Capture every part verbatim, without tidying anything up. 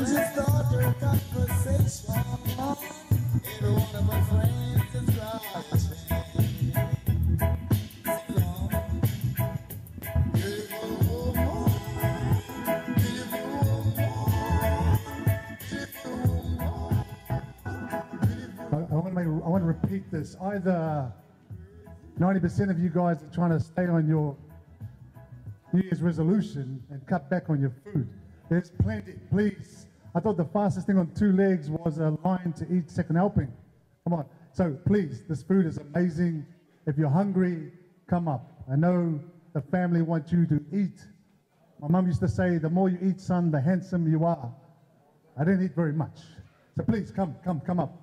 just start a conversation. Every one of my friends is crying. Sing along. Beautiful woman, beautiful woman, beautiful woman. I, I want to make, I want to repeat this. Either ninety percent of you guys are trying to stay on your New Year's resolution and cut back on your food. There's plenty, please. I thought the fastest thing on two legs was a line to eat second helping. Come on. So please, this food is amazing. If you're hungry, come up. I know the family wants you to eat. My mum used to say, the more you eat, son, the handsomer you are. I didn't eat very much. So please, come, come, come up.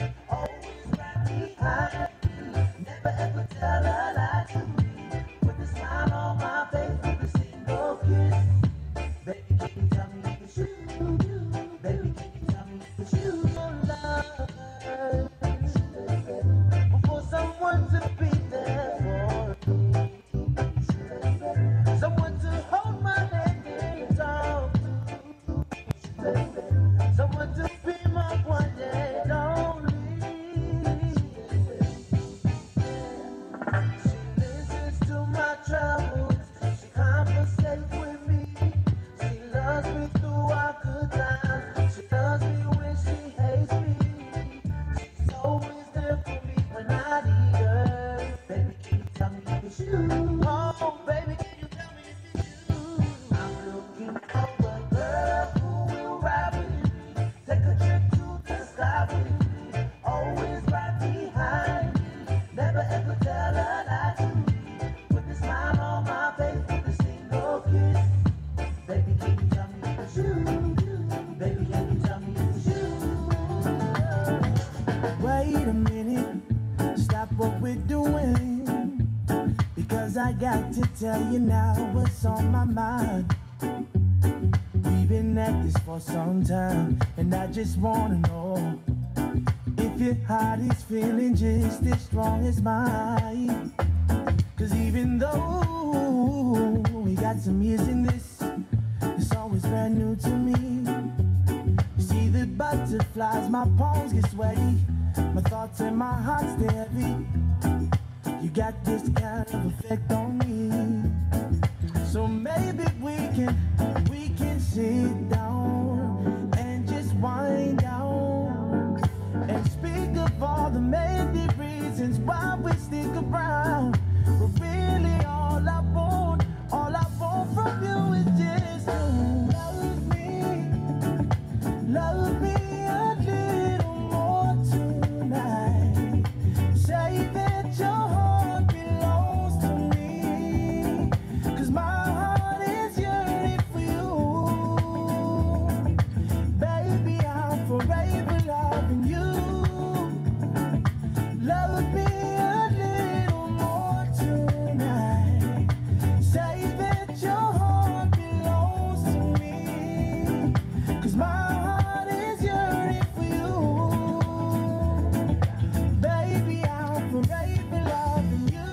Never ever tell a lie to me. With the baby, can you tell me if you do? I'm looking for a girl who will ride with me, take a trip to the sky with me, always right behind me, never ever tell a lie to me, with a smile on my face, with a single kiss. Baby, can you tell me if it's you? Baby, can you tell me if it's you? Wait a minute, stop what we're doing, because I got to tell you now what's on my mind. We've been at this for some time, and I just wanna know if your heart is feeling just as strong as mine. Cause even though we got some years in this, it's always brand new to me. You see the butterflies, my palms get sweaty, my thoughts and my heart stay heavy. You got this kind of effect on me. So maybe we can, we can sit down and just wind down and speak of all the many reasons why we stick around. But really all I want, all I want from you is just to love me, love me a little more tonight. Say that your heart belongs to me, cause my heart is yearning for you. Baby, I'm forever loving you. Love me a little more tonight. Say that your heart belongs to me, cause my heart is yearning for you. Baby, I'm forever loving you.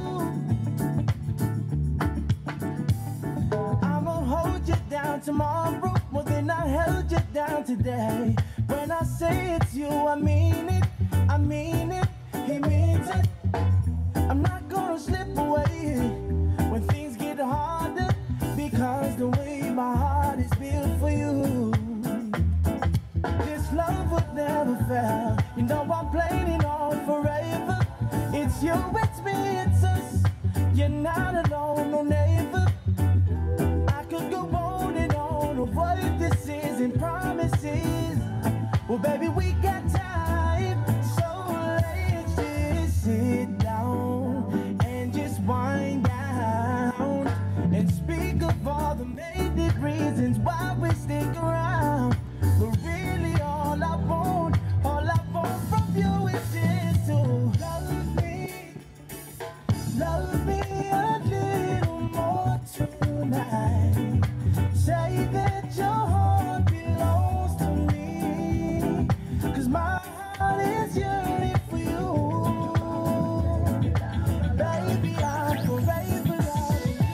I'ma hold you down tomorrow more than I held you down today. When I say it's you, I mean it, I mean it, he means it. I'm not gonna slip away when things get harder, because the way my heart is built for you, this love would never fail. You know I'm playing it on forever. It's you, it's me, it's us. You're not alone, no never. I could go on and on of what this is and promises. Well, baby, we got time, so let's just sit down and just wind down and speak of all the many reasons why we stick around. But really all I want, all I want from you is just to love me, love me a little more tonight. Say that your heart belongs to me, cause my heart is yearning for you. Baby, I'm forever loving you.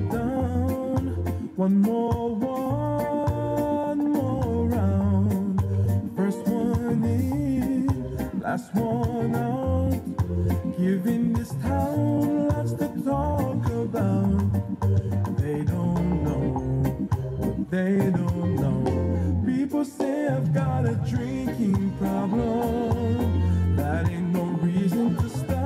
down. One more, one more round. First one in, last one out. Giving this town lots to talk about. They don't know, they don't know. People say I've got a drinking problem. That ain't no reason to stop.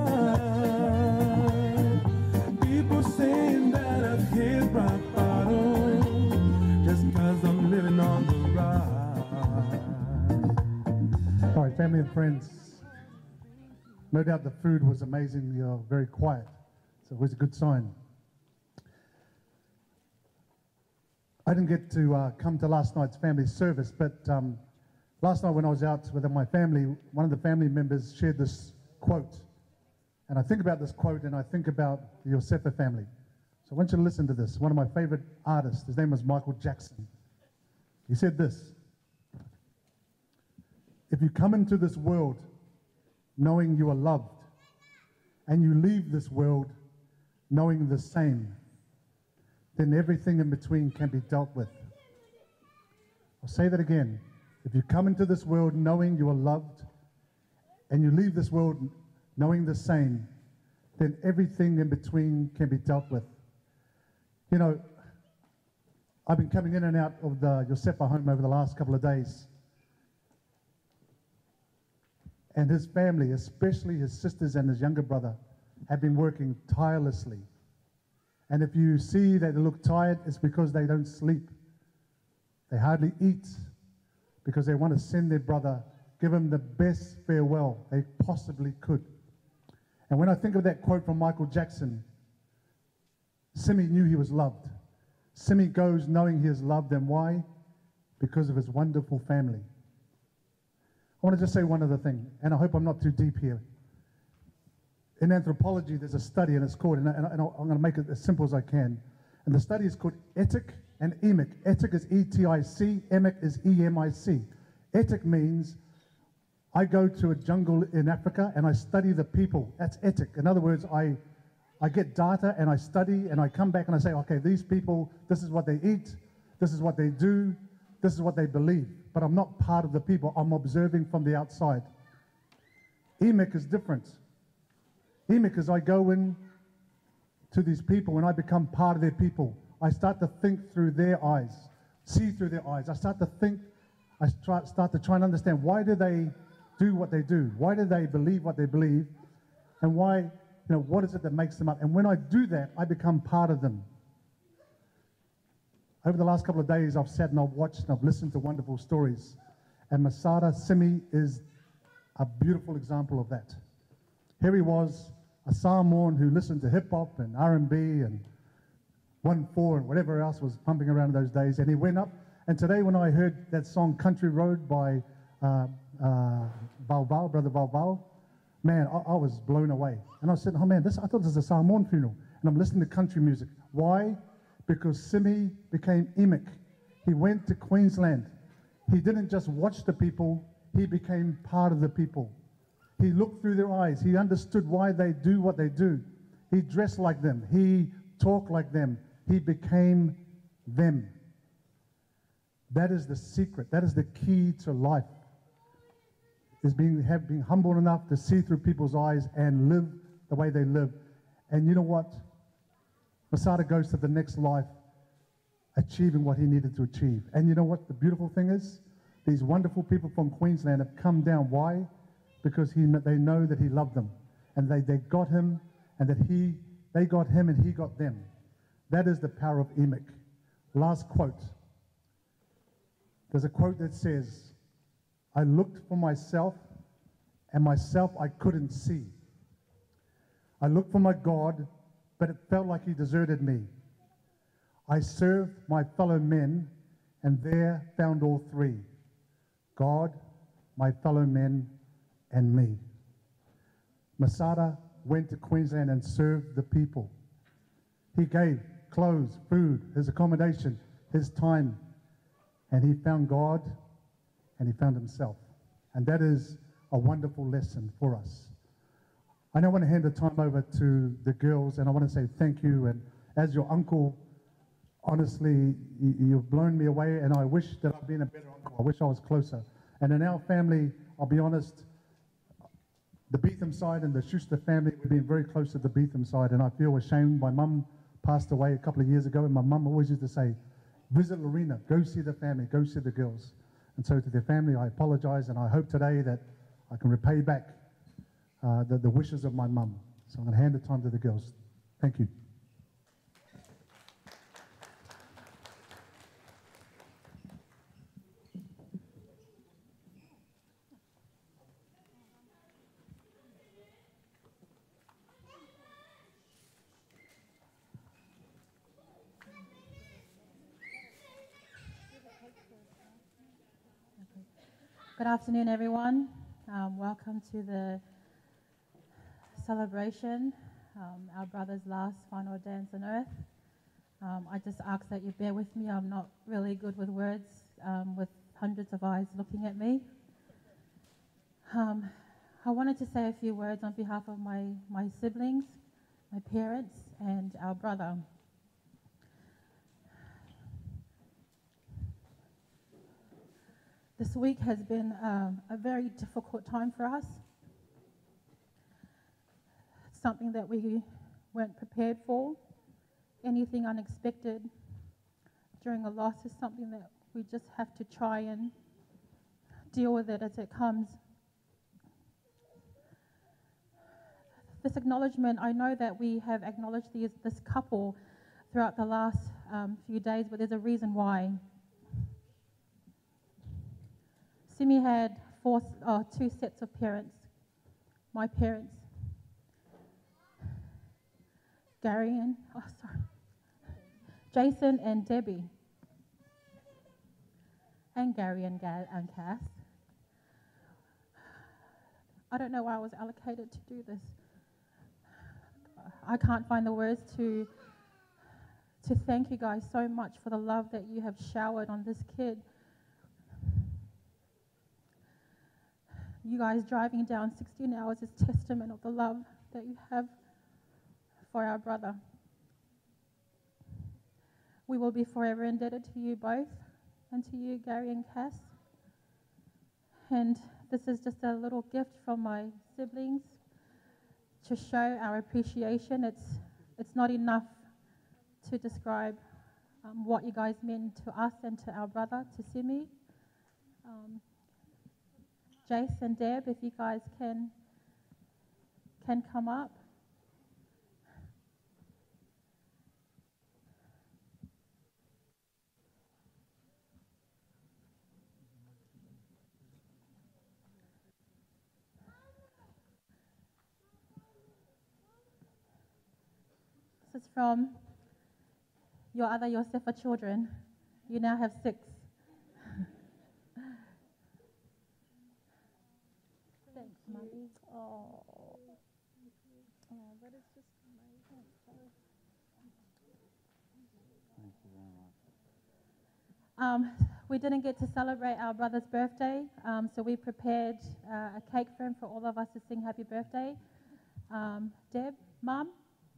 People saying that I've hit rock bottom just cause I'm living on the ride. All right, family and friends. No doubt the food was amazing. You're very quiet, so it was a good sign. I didn't get to uh, come to last night's family service, but um, last night when I was out with my family, one of the family members shared this quote. And I think about this quote and I think about the Yosefa family. So I want you to listen to this. One of my favorite artists, his name was Michael Jackson. He said this: if you come into this world knowing you are loved, and you leave this world knowing the same, then everything in between can be dealt with. I'll say that again. If you come into this world knowing you are loved, and you leave this world knowing the same, then everything in between can be dealt with. You know, I've been coming in and out of the Yosefa home over the last couple of days. And his family, especially his sisters and his younger brother, have been working tirelessly. And if you see that they look tired, it's because they don't sleep. They hardly eat because they want to send their brother, give him the best farewell they possibly could. And when I think of that quote from Michael Jackson, Simi knew he was loved. Simi goes knowing he is loved, and why? Because of his wonderful family. I want to just say one other thing, and I hope I'm not too deep here. In anthropology, there's a study, and it's called, and, I, and I'm going to make it as simple as I can. And the study is called etic and emic. Etic is E T I C, emic is E M I C. Etic means I go to a jungle in Africa and I study the people. That's etic. In other words, I, I get data and I study and I come back and I say, okay, these people, this is what they eat, this is what they do, this is what they believe. But I'm not part of the people. I'm observing from the outside. Emic is different. Emic is I go in to these people and I become part of their people. I start to think through their eyes, see through their eyes. I start to think, I try, start to try and understand, why do they do what they do? Why do they believe what they believe? And why, you know, what is it that makes them up? And when I do that, I become part of them. Over the last couple of days, I've sat and I've watched and I've listened to wonderful stories. And Masada Simi is a beautiful example of that. Here he was, a Samoan who listened to hip-hop and R and B and one four and whatever else was pumping around in those days. And he went up. And today when I heard that song, Country Road by uh, uh, Bao Bao, Brother Bao Bao, man, I, I was blown away. And I said, oh man, this, I thought this was a Samoan funeral. And I'm listening to country music. Why? Because Simi became emic. He went to Queensland. He didn't just watch the people, he became part of the people. He looked through their eyes. He understood why they do what they do. He dressed like them. He talked like them. He became them. That is the secret. That is the key to life, is being, have, being humble enough to see through people's eyes and live the way they live. And you know what? Masada goes to the next life achieving what he needed to achieve. And you know what the beautiful thing is? These wonderful people from Queensland have come down. Why? Because he, they know that he loved them. And they, they got him, and that he, they got him and he got them. That is the power of emic. Last quote. There's a quote that says, I looked for myself, and myself I couldn't see. I looked for my God, but it felt like he deserted me. I served my fellow men, and there found all three: God, my fellow men, and me. Masada went to Queensland and served the people. He gave clothes, food, his accommodation, his time, and he found God, and he found himself. And that is a wonderful lesson for us. I now want to hand the time over to the girls, and I want to say thank you, and as your uncle, honestly, you, you've blown me away, and I wish that I'd been a better uncle. I wish I was closer. And in our family, I'll be honest, the Beetham side and the Schuster family, we've been very close to the Beetham side, and I feel ashamed. My mum passed away a couple of years ago, and my mum always used to say, visit Lorena, go see the family, go see the girls. And so to their family, I apologize, and I hope today that I can repay back uh, the, the wishes of my mum. So I'm going to hand the time to the girls. Thank you. Good afternoon, everyone. Um, welcome to the celebration, um, our brother's last final dance on earth. Um, I just ask that you bear with me. I'm not really good with words, um, with hundreds of eyes looking at me. Um, I wanted to say a few words on behalf of my, my siblings, my parents, and our brother. This week has been um, a very difficult time for us. It's something that we weren't prepared for. Anything unexpected during a loss is something that we just have to try and deal with it as it comes. This acknowledgement, I know that we have acknowledged these, this couple throughout the last um, few days, but there's a reason why. Simi had four, uh, two sets of parents, my parents, Gary and, oh sorry, Jason and Debbie, and Gary and, Ga and Cass. I don't know why I was allocated to do this. I can't find the words to, to thank you guys so much for the love that you have showered on this kid. You guys driving down sixteen hours is testament of the love that you have for our brother. We will be forever indebted to you both and to you, Gary and Cass. And this is just a little gift from my siblings to show our appreciation. It's, it's not enough to describe um, what you guys meant to us and to our brother, to Simi. Um, Jace and Deb, if you guys can, can come up. This is from your other Yosefa children. You now have six. Thanks, Mommy. Oh. Oh, that is just amazing. Thank you very much. Um, we didn't get to celebrate our brother's birthday, um, so we prepared uh, a cake for him for all of us to sing happy birthday. Um, Deb, Mum?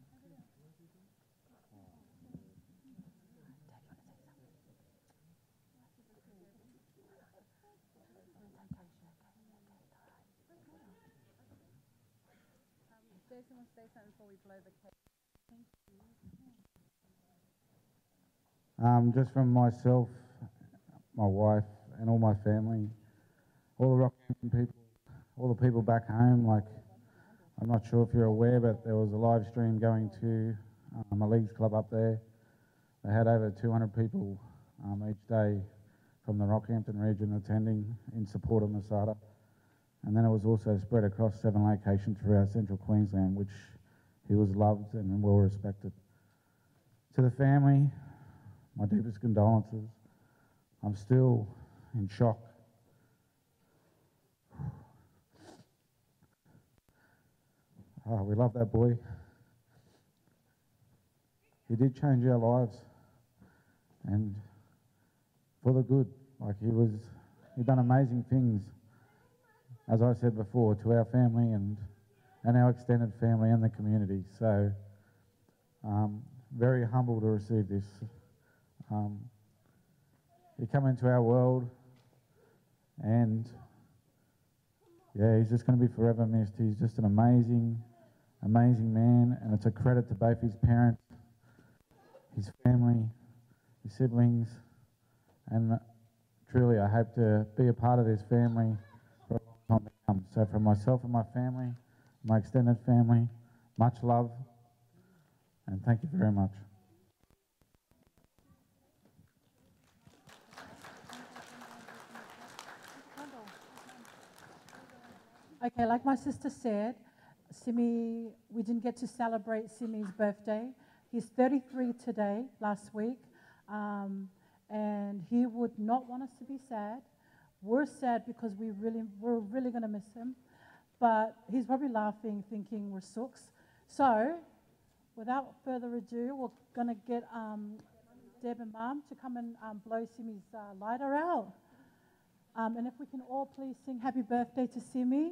Jason will say something before we blow the cake. Um, just from myself, my wife, and all my family, all the Rockhampton people, all the people back home, like, I'm not sure if you're aware, but there was a live stream going to um, a leagues club up there. They had over two hundred people um, each day from the Rockhampton region attending in support of Masada. And then it was also spread across seven locations throughout central Queensland, which he was loved and well respected. To the family, my deepest condolences. I'm still in shock. Oh, we love that boy. He did change our lives, and for the good. Like, he was, he done amazing things, as I said before, to our family and and our extended family and the community. So um, very humble to receive this. Um, he come into our world, and yeah, he's just going to be forever missed. He's just an amazing, amazing man, and it's a credit to both his parents, his family, his siblings, and truly I hope to be a part of this family for a long time to come. So from myself and my family, my extended family, much love, and thank you very much. Okay, like my sister said, Simi, we didn't get to celebrate Simi's birthday. He's thirty-three today, last week, um, and he would not want us to be sad. We're sad because we really, we're really going to miss him, but he's probably laughing, thinking we're sooks. So, without further ado, we're going to get um, Deb and Mum to come and um, blow Simi's uh, lighter out. Um, and if we can all please sing happy birthday to Simi.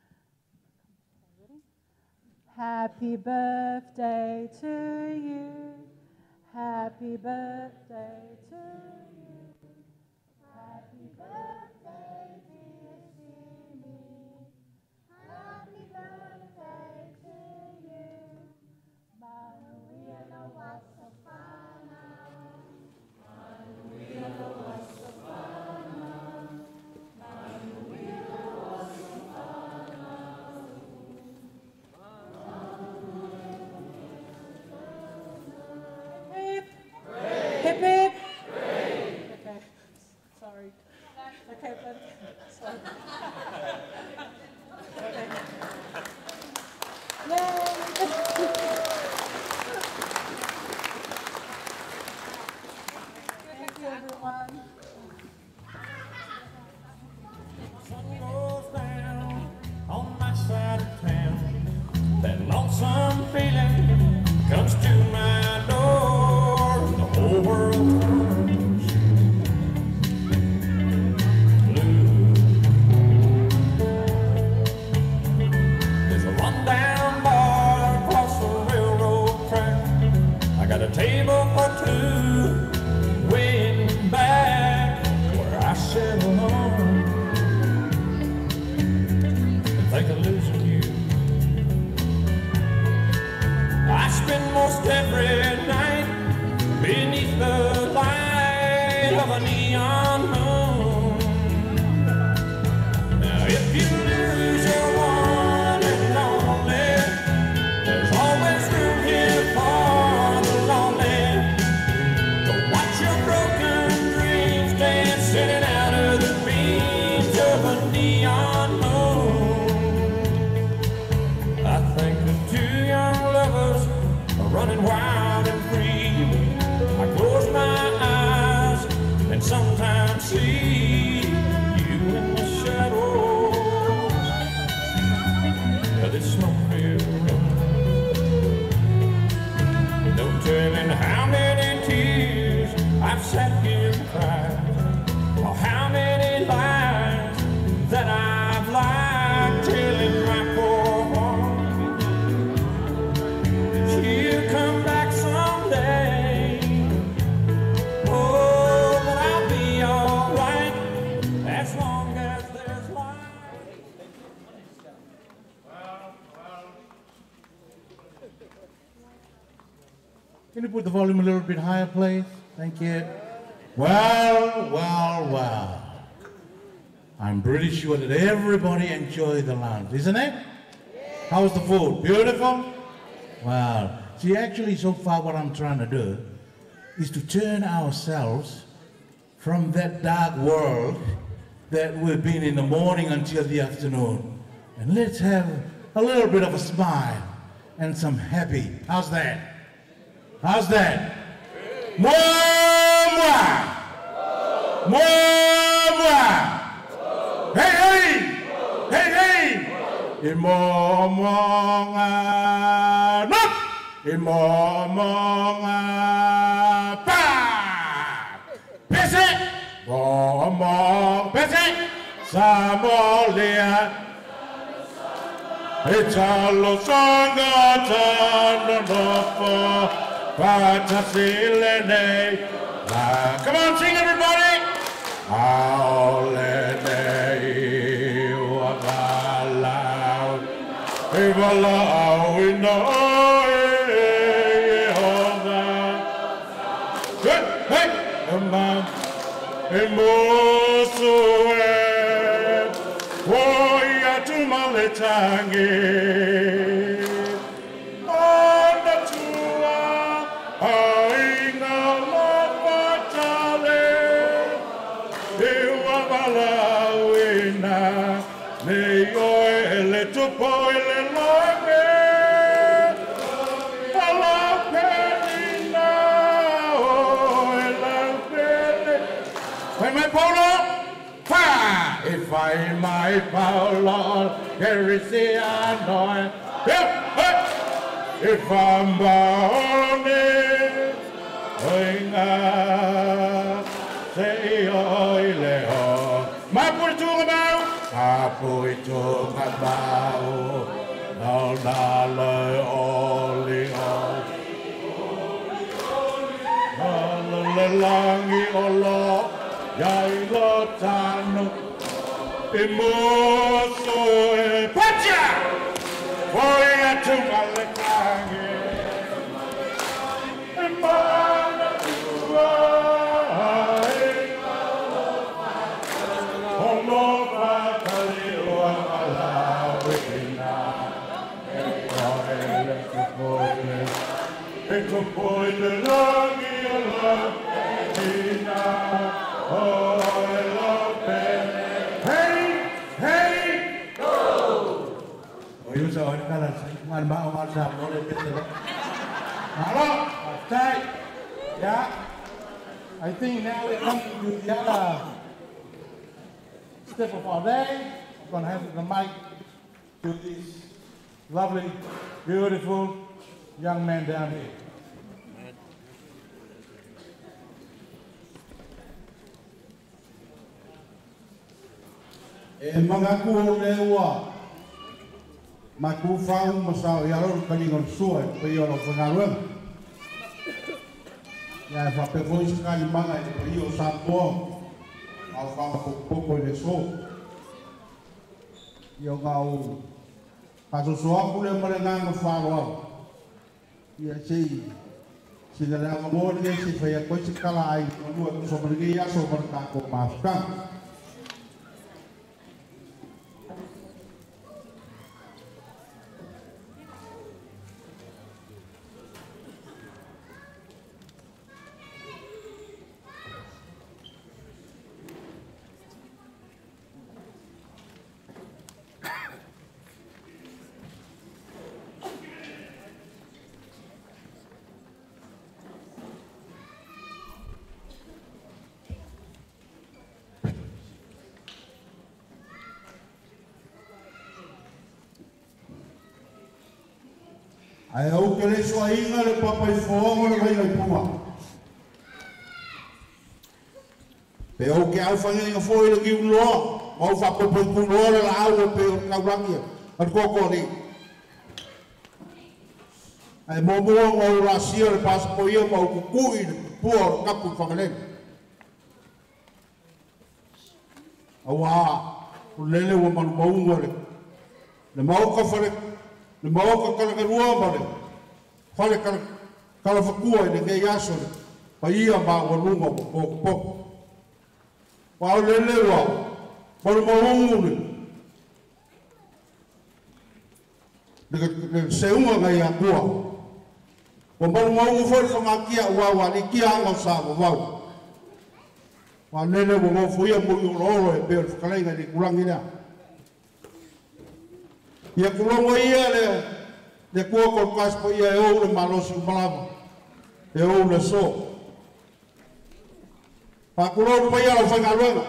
Happy birthday to you. Happy birthday to you. Happy birthday, dear Simi. Happy birthday to you. Manuela Wasafana. Manuela Wasafana. Manuela Wasafana. Hip hip. Okay. Sorry. Okay, but sorry. Okay. Yay! Thank you, everyone. Sun goes down on my side of town. That lonesome feeling comes to my door. The whole world turns blue. There's a rundown bar across the railroad track. I got a table for two, way in back where I settle on. Think of losing you. I spend most every night beneath the light of a neon moon. Now if you lose your one and only, there's always room here for the lonely. To watch your broken dreams dance sitting out of the beams of a neon moon. I think of two young lovers running wild and free. I close my eyes and sometimes see you in the shadows of this smoke-filled room. No telling how many tears I've sat here and cried, or how many lies that I've lied telling my poor heart. She'll come back someday. Oh, but I'll be alright as long as there's life. Can you put the volume a little bit higher, please? Thank you. Well, well, well. I'm pretty sure that everybody enjoyed the lunch, isn't it? How's the food? Beautiful? Wow. See, actually, so far what I'm trying to do is to turn ourselves from that dark world that we've been in the morning until the afternoon. And let's have a little bit of a smile and some happy. How's that? How's that? Moi, moi! Moi, moi! Hey, hey! Hey, hey! Imo monga not! Imo monga pa! Pese! Momo pese! Samolia! It's all sanga tano no Patasilene. Come on, sing everybody. Aolene wakalau. Evala awina Jehovah. Good. Hey, come on. Emosue. Woya tumaletangi. Onda tua. Ainga lopatale. Ewa balawina. Neyo ele tupo ele loge. Palapelina. Oh, elapele. When my polo. Pa! If I my Paulo, there is the anointing. If I'm born in, say, oh, Leo. My put to about, I put to about, all dollar, only all. All the long, all Yailo Tano Emoso Pacha Voya to Malakange Emana Homo Patalio Alawina It's a boy the longy Alawina. Oh, I love it. Hey, hey, go! Oh, you saw it, kind of one about one shot, no, they get it. Hello, tight. Yeah. I think now we're coming to the other step of our day. I'm going to hand the mic to this lovely, beautiful young man down here. E mga kuho lewa, maku whau masao i aroru kaningon sua i pei oro whangaruang. Ia e whape voice kani manga i pei o Samoa, au whakapoko i le so. I o ngau kasosoaku le marenganga wharoa. Ia sei, sina le amamore le si whai a koe si kala ai, anua kusomarigi i aso marakako maafukanga. Ai au ke le soa inga le papai whaonga le kai ngai puma. Pe au ke au whangi inga fōi le ki uloa, au whakopai kuloa le la au le pe o kaurangia, at koko ni. Ai mō mua ngau rasia le pasapo ia mau kukui le pua o kapu whanganeng. Au a, ulele wa manu maunga le, le mauka whare, le mauka kalakarua mare, whare kalawhakua i le kei aso le, pa ia ma wa lunga o poko poko. Wa au lele wa, manu maungu le, le seunga ngai a kua. Wa manu maungu whare whangakia ua wa ni kia anga sa wa wau. Wa lele wa ngofu ia mui o loro e peo whakalenga ni kurangi nea. Ia kurongo ia le le kuoko kaspo ia e ou le malosi umalawa. E ou le so. Pa kurongo pa ia la whangaruanga.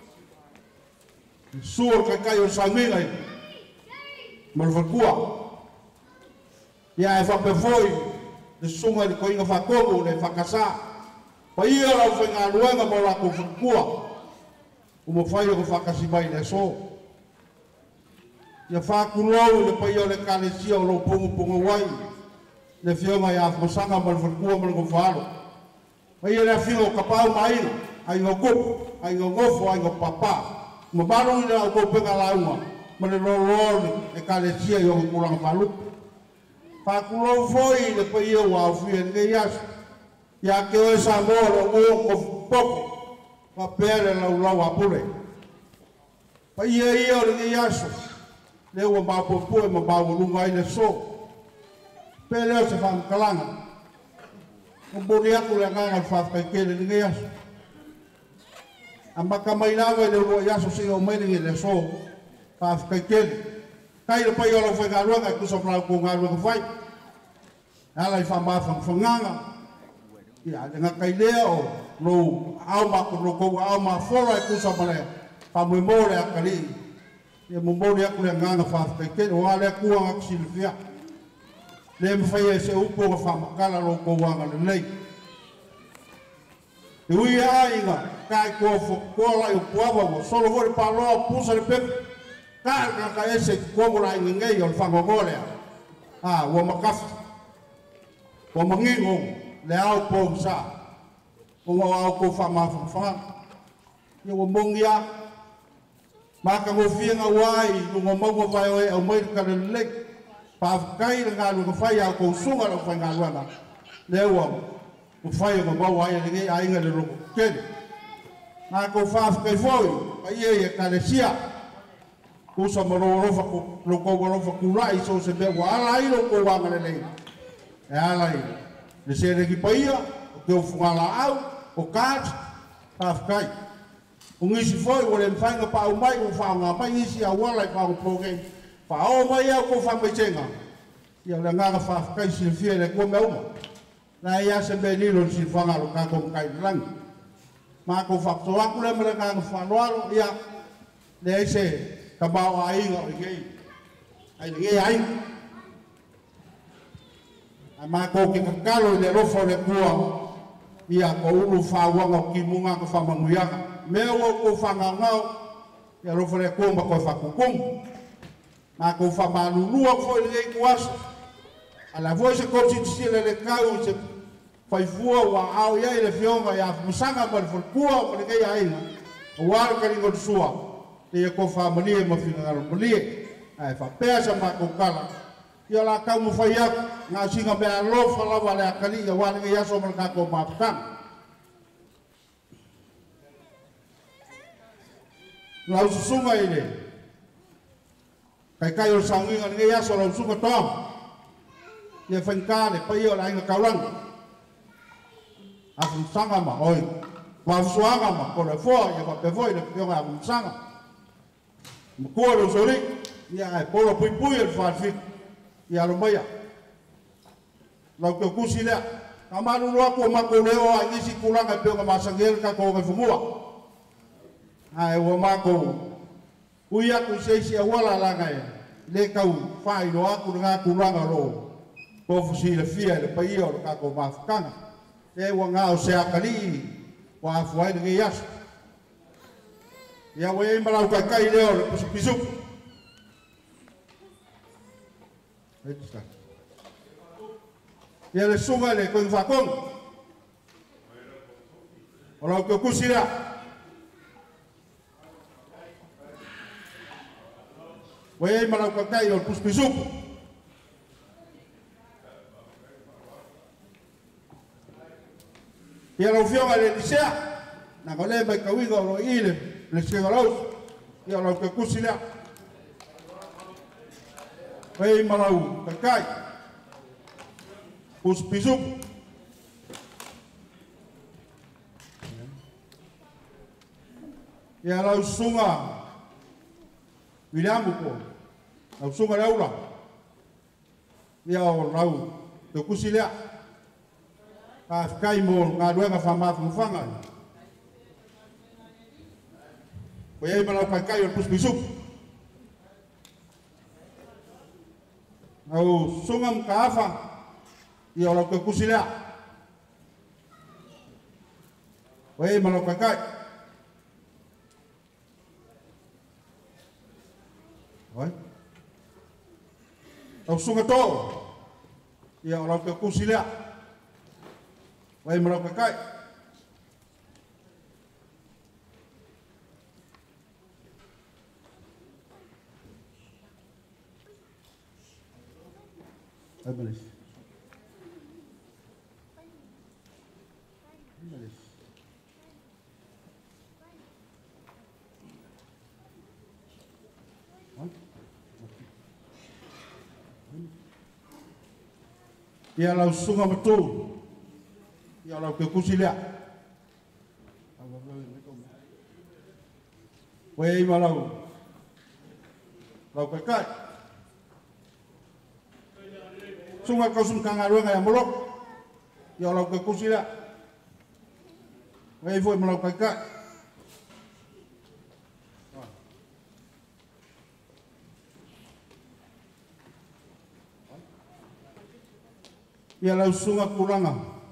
Suor kakai o sanginga i. Malwhakua. Ia e whapewhoi le sunga i koinga whakongo le whakasa. Pa ia la whangaruanga mo la ko whakua. Umo whaia ko whakasimai le so. Ia whakulau le pai o le kalesia o lo pongo pongo wai. le fionga ia fosanga mal furkua mal ngofalo mai ia fio kapau mai ai ngoko ai ngofo ai ngopapa mo balo ina ko penga launga mal lolo e kalesia yo kulang falu pa kulo foi le pe ia wa fien ke ia ya ke o sa mo o ko poko pa pele la ula wa pure pa ia ia o le ia so le o ma po po e ma ba o lunga ile so pele o se fam kalanga o bori aku le nganga fa ka ke le ia amba ka mai la le o ia so se o mai le so fa ka ke kai le pa yo lo foi galwa ka ku so pra ko galwa ko fai ala i fa ma fa nganga ya nga kai leo no au ma ko ko au ma fora ku sa male pa mo mo le akali ye mo mo le akule nga fa fa ke o ale ku nga silvia le mo fa ye se u ko fa ma kala ro ko wa le nei e ui ai nga kai ko fo ko la u po wa solo vo pa lo pusa le pe ka nga ka ese ko mo la ngai yo fa ngo le ah wo ma ka wo ma ngingo le au po sa o au ko fa ma fa fa ye wo mongia ma ka go fia nga wai no mo mo vai o au mai ka le pa kai nga lu ko fa ya ko sunga lo fa nga lu na le wo o fa yo mo wai le ai nga le ro ke ma ko fa ka foi pa ye ye ka le sia ko sa mo ro fa ko lo ko ro fa ku rai so se be wa lai lo ko wa nga le le ya lai le se re ki paia o ke o fungala au o kat afkai o ngisi foi o le mfanga pa o mai o fanga pa ngisi a wala pa o program pa o mai ko fa mai chenga ia le nganga fa afkai si fie le ko me uma na ia se be ni lo si fanga lo ka ko kai lang ma ko fa to aku le me nganga fa lo ia le se ka ba o ai ngo ngai ai ngai ai ma ko ke kalo le rofo le kua ia ko ulu fa wanga ki munga ko fa manguia me o ko fa ngau ia rofo le kua ko fa kukum ma ko fa malu lua ko le kuas ala voce ko ti ti le le kau se fa fua wa au ia le fionga ia musanga pa le kua ko le kai ai o wa ka ringo sua te ko fa mali mo finga mali ai fa pesa ma ko kala ia la ka mo fa ia nga singa be lo fa la wala kali ya wala ya so mal ka ko ma kan la usunga ile kai kai o sangi nga ya so la usunga to ye fan ka le pa yo la nga ka lang a fun sanga ma oi wa suanga ma ko le fo ya pa pe foi le yo nga fun sanga mo ko lo so ri ya ai po lo pui pui el fa fit ya lo maya la ko kusila amaru lo ko ma ko leo a ngisi kulanga pe nga masangel ka ko ga fumua ai wo ma ko uya ku sei sia wala la ngai le kau fai lo aku nga kulanga lo ko fusi le fia le pai o ka ko ma kanga e wo nga o se akali wa fuai de yas ya we mala ka kai leo le pisu pisu Está. Y el sungale con facón. O lo que ocurrirá. Voy a ir a la calle al puspizup. Y a la opción al Elisea. La golema y cabido lo ile. Le llega los. Y a lo que ocurrirá. Hei malau, kakai, puspisup, ia lau sunga, wilamu ko, lau sunga laula, ia o lau, te kusilea, ka kai mo ngā ruenga whamātu mwhanga. Ko hei malau kakai o puspisup, au sungam kaafa ia lo ke kusila wei malo kakai oi au sunga to Ia o lau ke kusi lea. Wai marau ke kai. Ai malis. Malis. Ia lau sunga matu. Ia lau ke kusi lea. Wei ma lau. Lau ke kai. Sunga kau sum kangarua ngai amolok. Ia lau ke kusi lea. Wei foi ma lau ke kai. Ia lau sunga kuranga.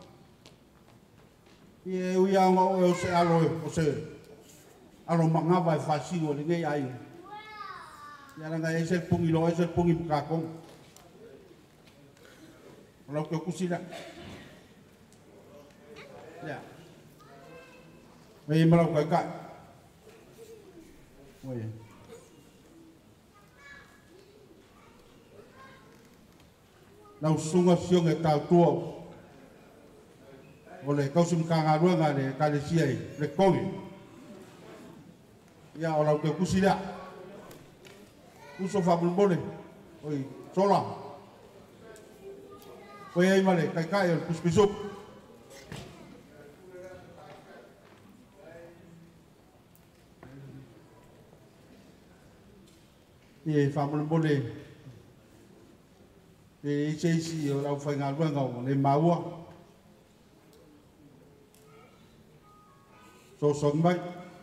Ia uia ngā o se alo o se alo mangava e whasingo ni ngai ai. Ia ranga e se pungi lo e se pungi pukakong. Lau ke kusina. Ia. Mei malau kai kai. Oi. Lau sunga siong e tau tua. O le kausum kangarua ngā le kalesia i le kongi. Ia o lau ke kusi lea. Uso whabulbole. Oi, sola. Oi ei male, kai kai o puspisup. Ie whabulbole. E ise isi o lau whai ngā ruanga o le maua. So song mai.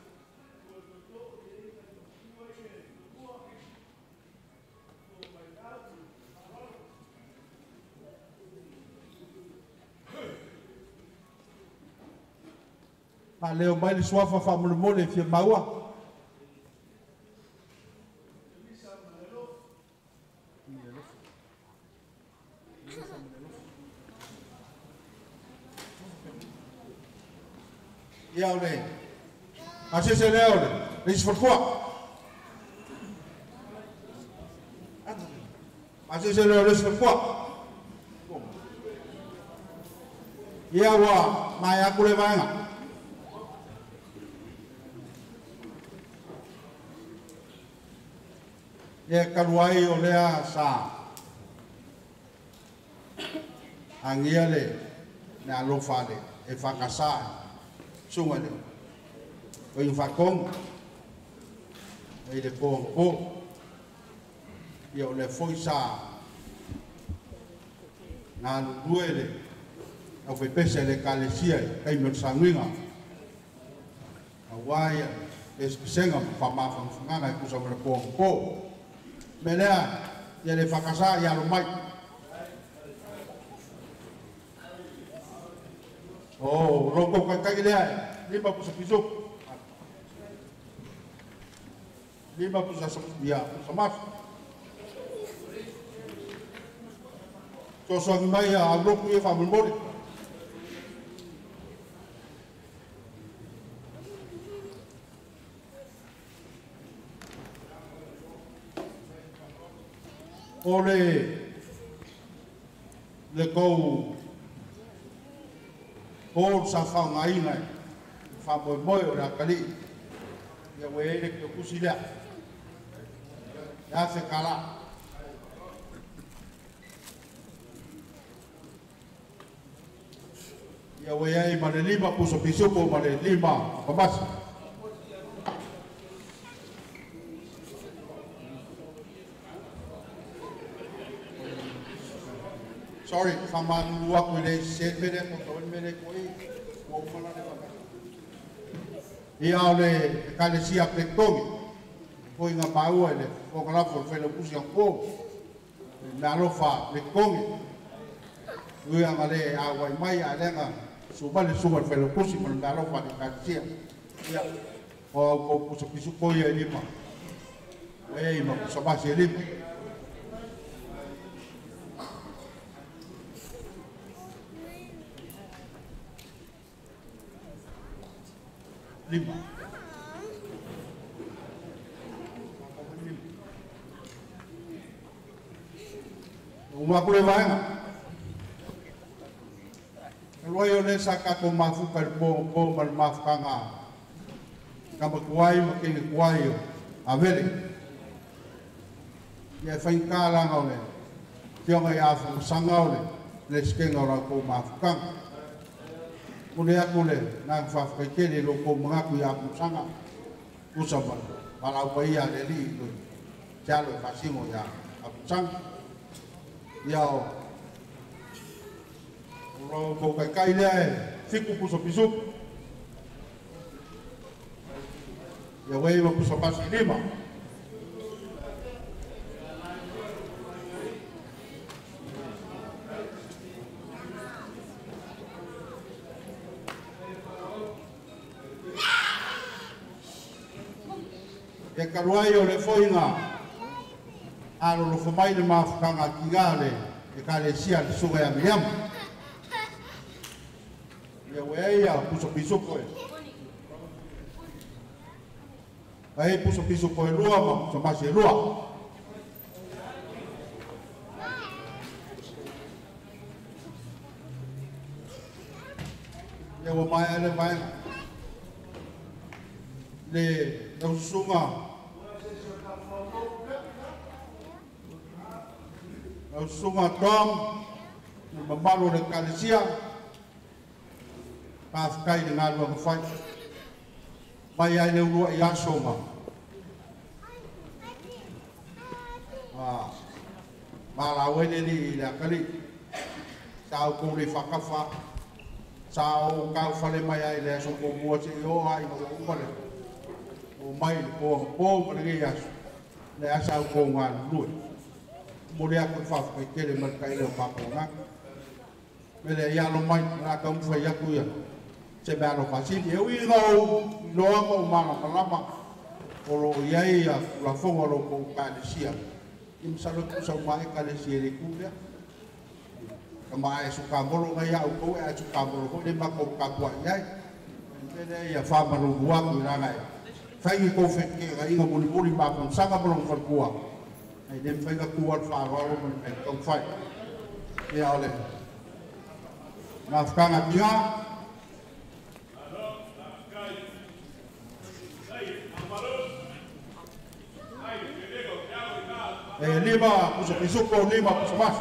Pa leo mai le suafa whamulmole fia maua. Ia o le. A se se leo le. Le isi whakua. A se se leo le isi whakua. Ia wa mai aku le vaenga. Ia karuai o lea sa. Angia le. Ne alofa le. E whakasai. Sunga le. O i whakong. E le kong po. Ia o le foi sa. Ngā lue le. Au whi pese le kalesia. Kei mil sanguinga. A waia. E spisenga. Whamawhang whanganga. E kusa le kong po. Me lea. Ia le whakasa. Ia lo mai. Oh, roko kai kai lea. Lima pusa pisuk. Lima pusa ya, samas. So so mai a roko e fa mulmori. Ole le kou Paul sa fa ngai ngai fa mo mo ora kali ya we le ke kusila ya se kala ya we ai ma le lima puso piso po ma le lima pamas sorry fa ma luak we le se me le ko to me le ko ia o le kalesia pektongi foi ngā paua le o kalafo le whelo kusi ang ko me alofa le kongi ui anga le a wai mai a lenga suba le suba le whelo kusi ma me alofa le kalesia ia o ko kusa pisu ko ia lima e ima kusa basi e lima lima. Uma kule vaenga. Loi o le saka ko mafuka le po po mal mafukanga. Kama kuai ma ke kuai o avele. Ia fai kala ngole. Tionga ia fu sanga ole le skenga ora ko mafukanga. Mune aku le na fa fa ke le lo ko ngaku ia fu sanga. Usapa. Para pa ia le li ko. Chalo fasimo ya fu sanga. Iao Ro ko kai kai le fiku puso pisu. Ya wei wa puso pasi lima. E karuai o le foinga alo lo fomai le mafukanga kigale e kale sia le suga ya miam ya weia puso piso koe ai puso piso koe lua ma puso masi lua ya wa mai le mai le le sunga au sunga tom na mamalo le kalesia pa kai de ngalo ko fai mai ai le ua ia soma ah mala wele ni la kali sao ko le fakafa sao ka fale mai ai le so ko mo se yo ai no ko pale o mai ko ko le ia le asa ko ngal lu mole aku fa fa kele mar kai le pa ko nga mele ya lo mai na ka mu fa ya ku ya se ba lo fa si e wi go lo ko ma ma la ma o lo ya ya la fo lo ko ka de sia im sa lo sa mai ka le sia le ku ya ka mai su ka mo lo nga ya ko e su ka mo lo ko de ma ko ka kwa ya mele ya fa ma lo wa ku na ngai fa i ko fe ke ga i ngo mo li ma ko sa ka mo lo fa ku ai dem fai ka kuat fa ro men ai tong fai ya ole na fkanga pia eh lima puso piso ko lima puso mas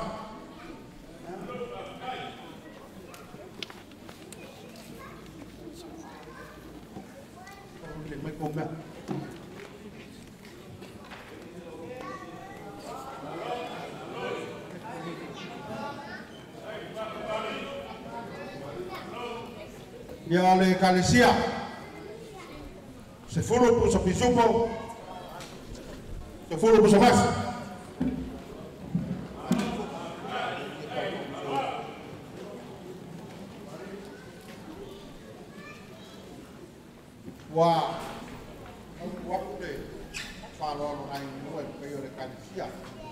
me come ya le kalesia se folo puso pisupo se folo puso mas wa wa de falo ai no pe le kalesia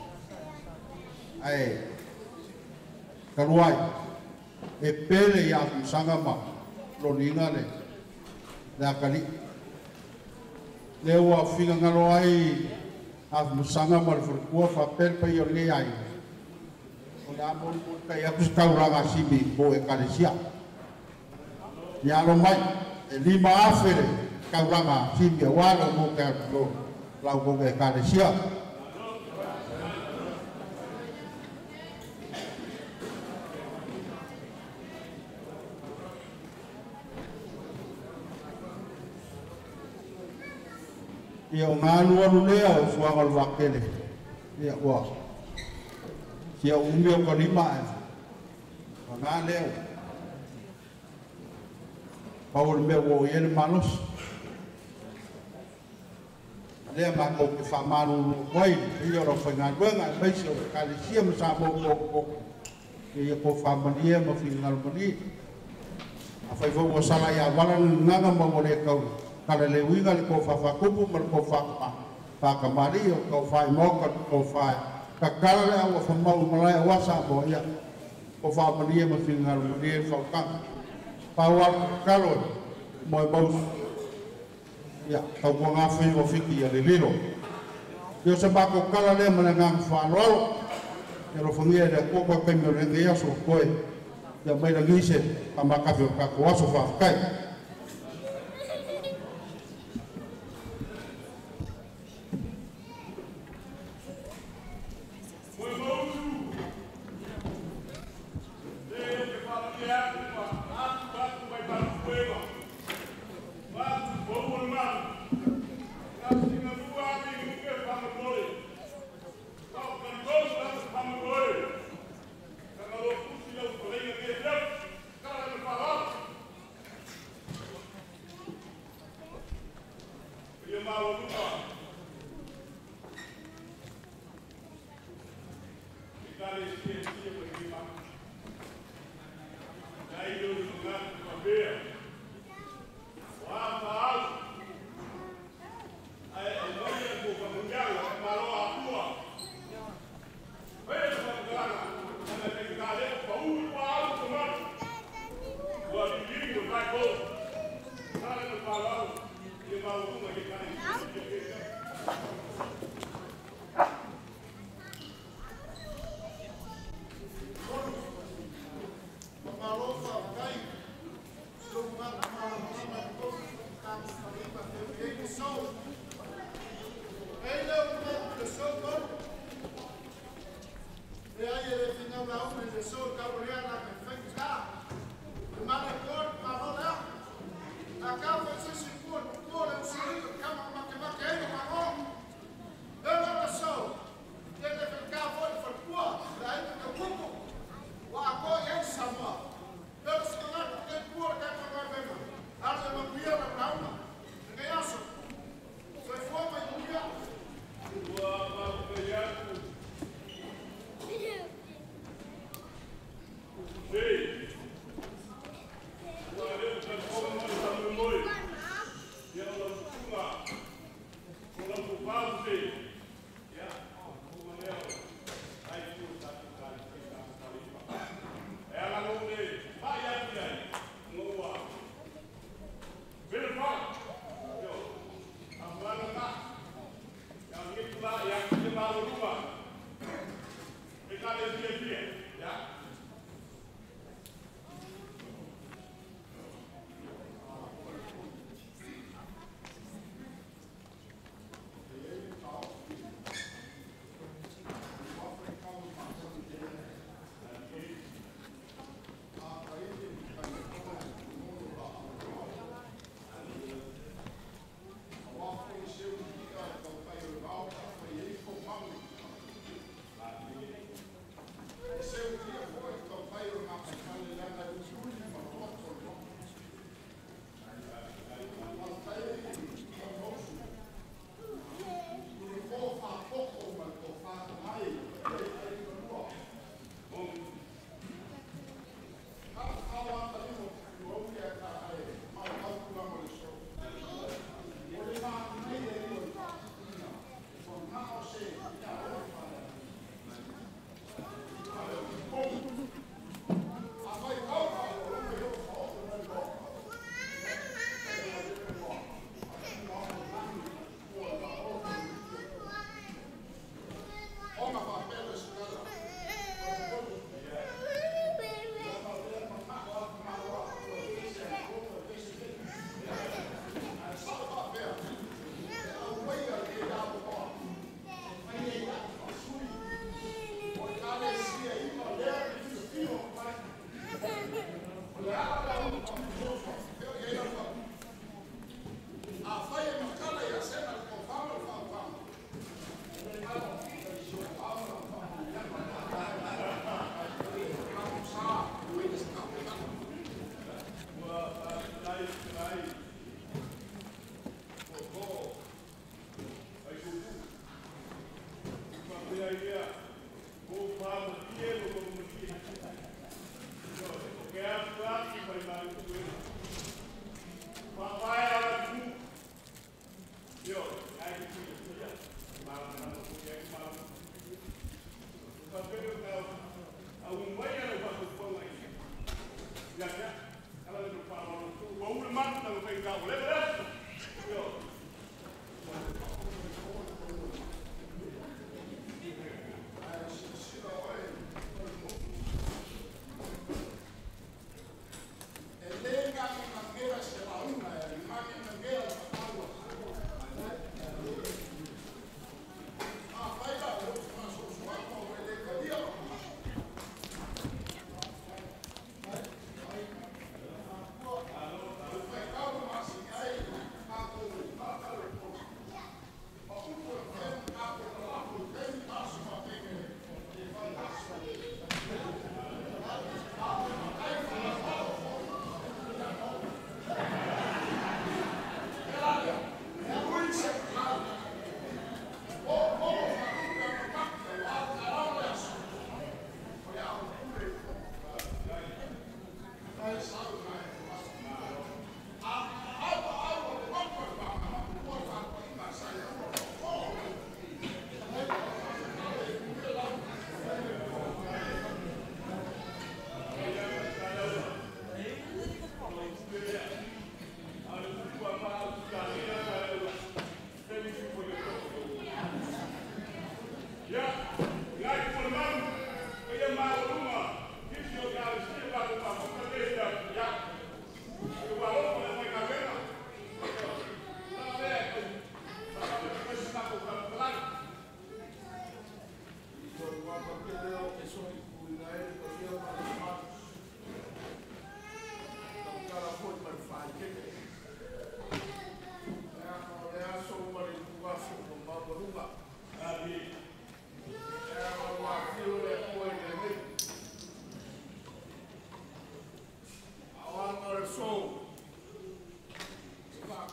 ai kaluai e pele ya sangama lo ninga le la kali le wa finga ngalo ai a musanga mal for ko fa per pe yo le ai o da mo mo ka ya kus ka ura ga sibi bo e kalesia ya lo mai e lima afere ka ura ga sibi wa lo mo ka lo la bo e kalesia ia o ngālu anu lea o suanga lu wakele ia ua ia umi o kalima e o ngā leo pau le mea o iene manos lea mako ke whamanu wai ia ora whainga ruenga e meisi o kalesia ma sa mo ko ia ko whamania ma whinga mani a whaifau o sala ia wala nganga ma mo le kau kala le winga le ko fa fa kupu mar ko fa pa pa ka mari o ko fa mo ka ko fa ka kala le o fa mau mala o sa bo ya ko fa mari ma finga le le fa ka pa wa kalo mo bo Ya, tau kua ngā whi o whiki a le lilo. Ia se bako kala le mana ngā whāroalo. Ia ro whangia rea kua kua kai meo renge aso koe. Ia maira ngise a makawhi o kako aso whaakai.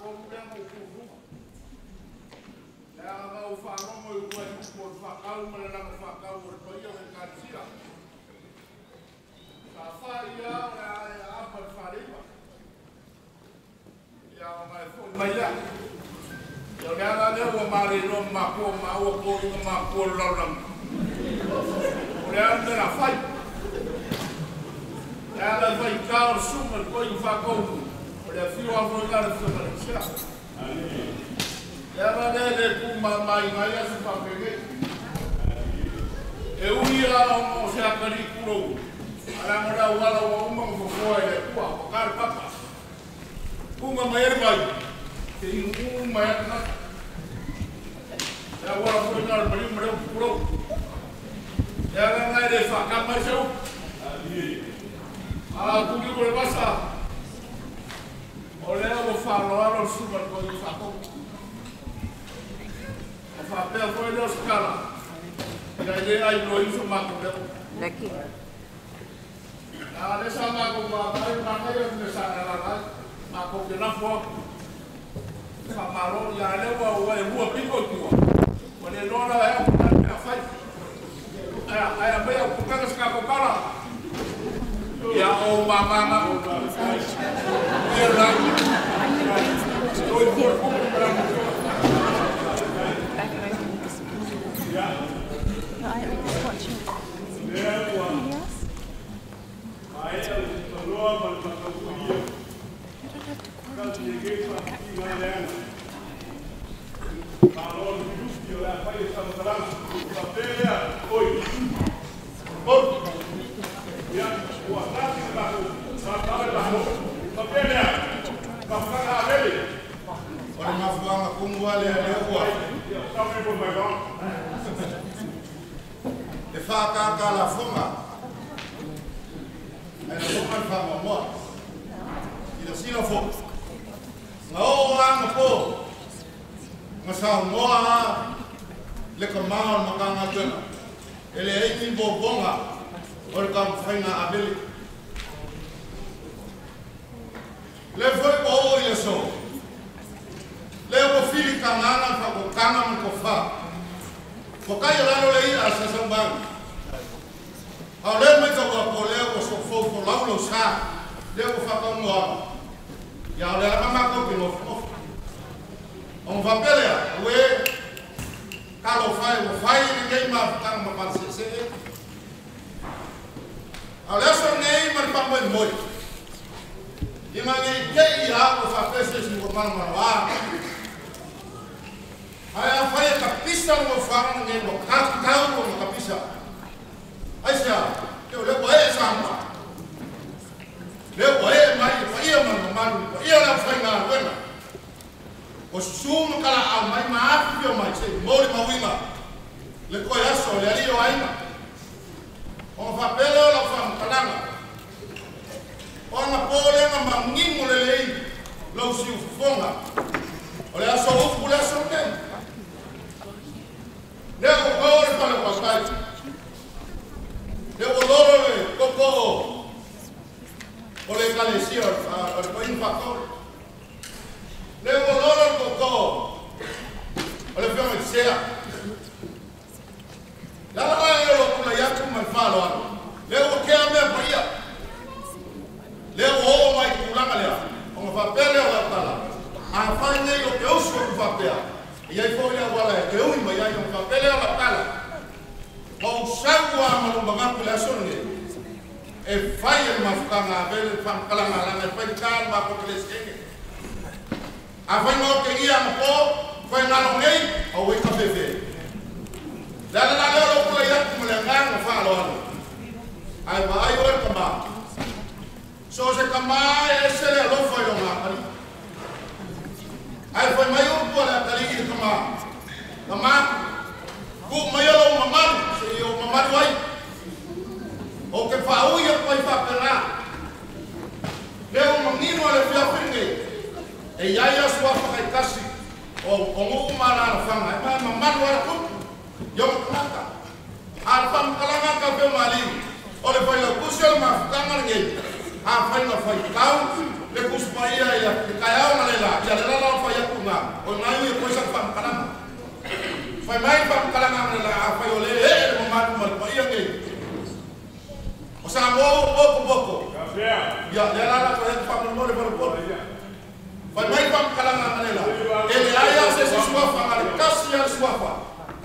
a fai na fai tau le kuspaia ia le kaiau na le la ia le la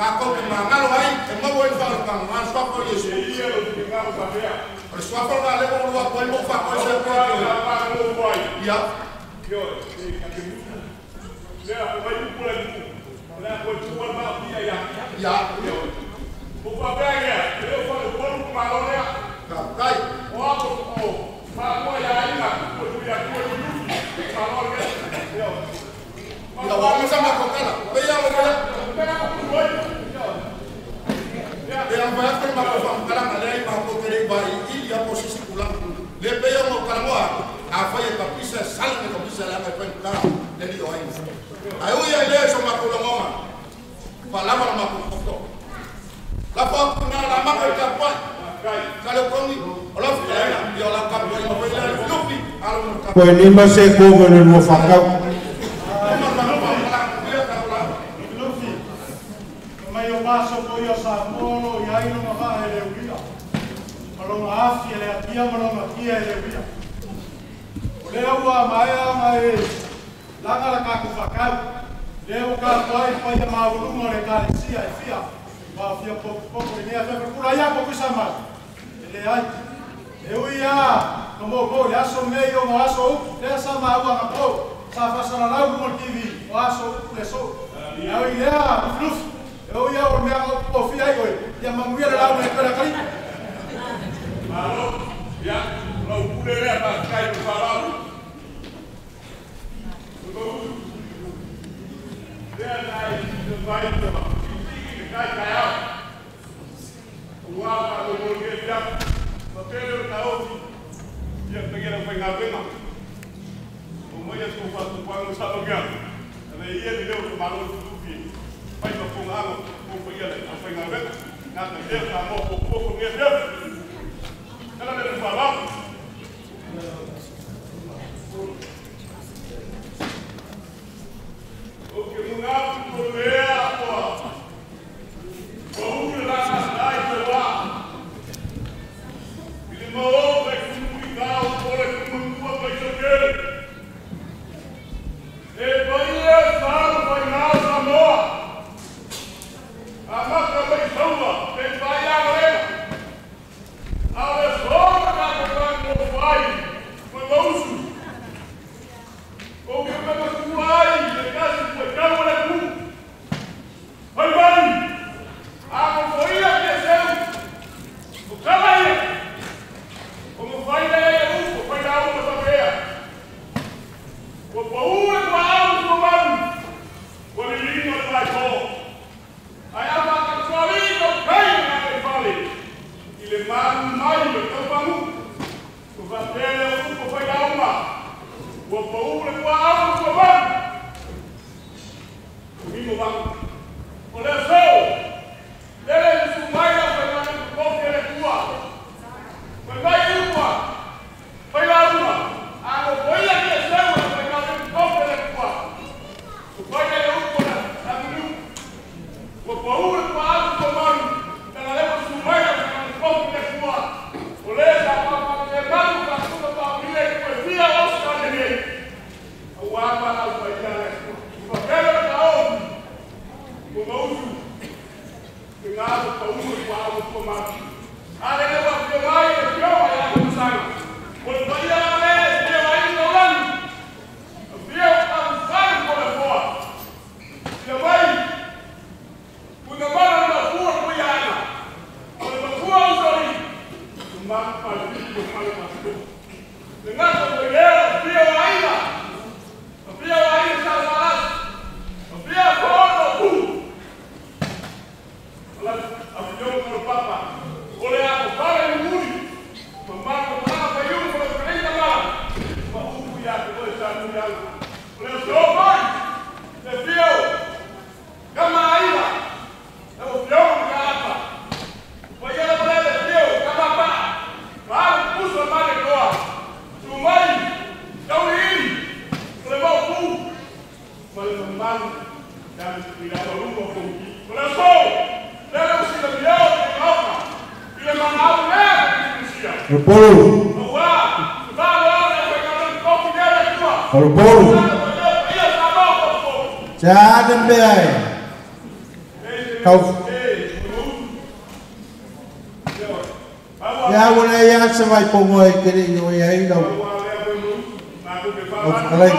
Kako te mangalo ai, te mau e whare kang, ngan swako Yesu. Ole swako ngā lewa urua koe mo whako e se koe. Ia. Ia. Kai. Ia wama sama kokala. Pea o pea. Pea o pea kore mako whamkara ma lei mako kere bai i a posisi kulang. Le pea o karamoa. A whai e kapisa salne kapisa langa e whankara. Le li o aina. Ai ui ai lea so mako langoma. Palama na mako koto. La whaku na la mako i kapai. Kale kongi. Ola whaina. I ola kapai ma whaila e lupi. Koe nima se kogo na mua whakau. Mai o paso ko ia sa molo ia ino ma ele uia. Malonga afi ele atia malonga kia ele uia. O leo ua mai mai langa la ka ku fakau. Leo ka pai pai ya maulu le ka sia e fia. Ba fia po po ni a fe kula ia ko kusama. Ele ai. E uia como ko ya so meio ma so le sa ma ua na po. Sa fa sa na lau mo T V. Wa so le so. Ia ia fluf. Eu ia o meu ofia aí hoje, ia mangueira lá o espera cali. Alô, ia, lá o puder para cair no farol. Tudo. There I vai para. Fique cai caiu. O ar do morgue já. Papel na outra. Ia pegar a pegar bem. O moia com fato para o salão. Ele ia de Deus para o Pai do Fungalo, o Fungalo, o Fungalo, na terra, a pouco, pouco, minha Deus. Ela deve falar. O que não há problema, pô. Vamos lá na cidade, lá. Ele não vai comunicar o povo com uma coisa dele. E vai estar, vai nada, amor. A nossa mãe tem pai a lema. A pessoa que está com o pai, quando uso. O que está com o pai, ele está se pecando na rua. Vai, vai. A conforria cresceu. O cavaleiro. Como vai daí, o pai da alma saber. O povo é com a alma do mano. O menino é mais bom. Aí a vaca solinha cai na vale. Ele manda mais do que o pão. O papel é o que foi a alma. O pão é com a alma do pão. O menino vai. Olha só. Ele se vai lá para o povo que ele tua. Mas vai tua. Vai lá uma. A foi a questão para o povo que ele tua. O pai é o que o povo é quase tomando, ela leva o sumeiro para o povo que é sua. O leite é para levar o cachorro para abrir e conhecia a outra dele. O água não vai ter. O papel é para onde? O novo. O nada para um e para o tomate. A lei vai ter mais e pior vai lá no sangue. Quando vai ir a lei, ele vai ir no lado. O pior está no sangue por fora. Ele vai. Quando vai na rua, foi a água. Quando vai na rua, o não vai para o vídeo, não vai para o vídeo. Não vai para o vídeo, não vai ainda. Não vai ainda, não vai não vai fora, não olha, a filhão para o papa. Olha, a fala no mundo. Não vai para o papa, vai um para o frente da mala. Para o cuidado, dois anos, um ano. Olha, senhor, vai. É filho. Cama ainda. É o fião do garapa. Foi ela para ele, fião, capapá. Claro, puxa a malha agora. Sumai, Taurim, levou o cu. Mas o mal, já me tirava o rumo com o coração. Era o cidadão de Europa. Ele mandava o mesmo que dizia. O povo. Não há. Vai lá, vai pegar um copo dele aqui. O povo. Já, também. kau ya wala ya sa mai pongo e kiri yo ya ino o kalai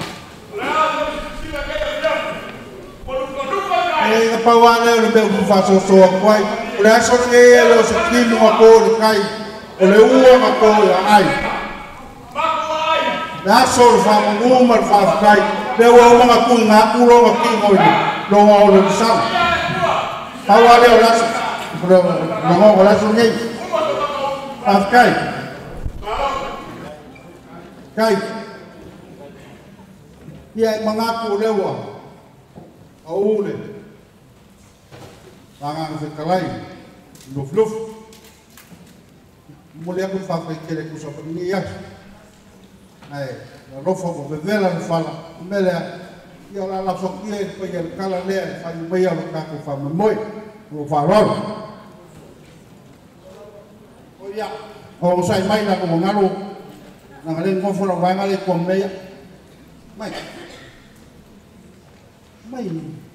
e pa wana le be ku fa so so kwai ula so nge lo se kilo ko kai o le ua ma ko ya ai na so fa mo ma fa kai le wa ma ku nga ku lo ma ki mo lo ngo lo sa pa wa le la so lo ngo la so nge af kai kai ya mga ku le wa au le Tangan sa kalay, luf-luf. Muli ako whakakere ko sa panginiyak. Ay, narofa ko, bevela na fala. Umele, iya lalapsok iya, ipayal kalalea, ipayumaya lo kako whamamoy, lo whalol. O iya, o say may na ko ngaro, nangaling ko fula wangali ko meya. May. May.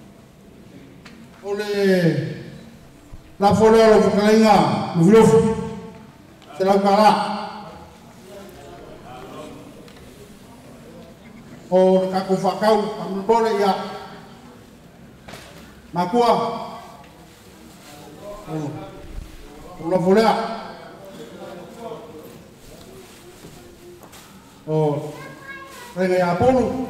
Ole la folea lo fakainga luf se la kala o ka ku fakau am bole ya makua o la folea o renga ya polu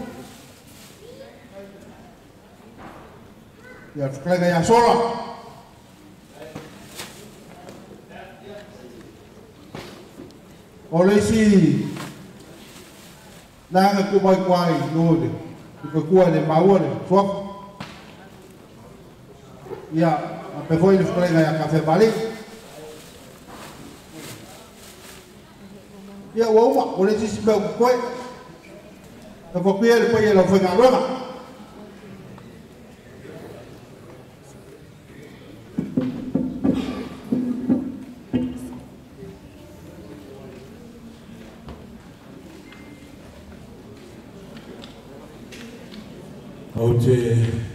ya klega ya sola ole si nanga ku bai kwai node ku ku ale maure swap ya pe foi le klega ya café bali ya wo ma ole si si be ku kwai ta po piel po ye lo foi ngalona o te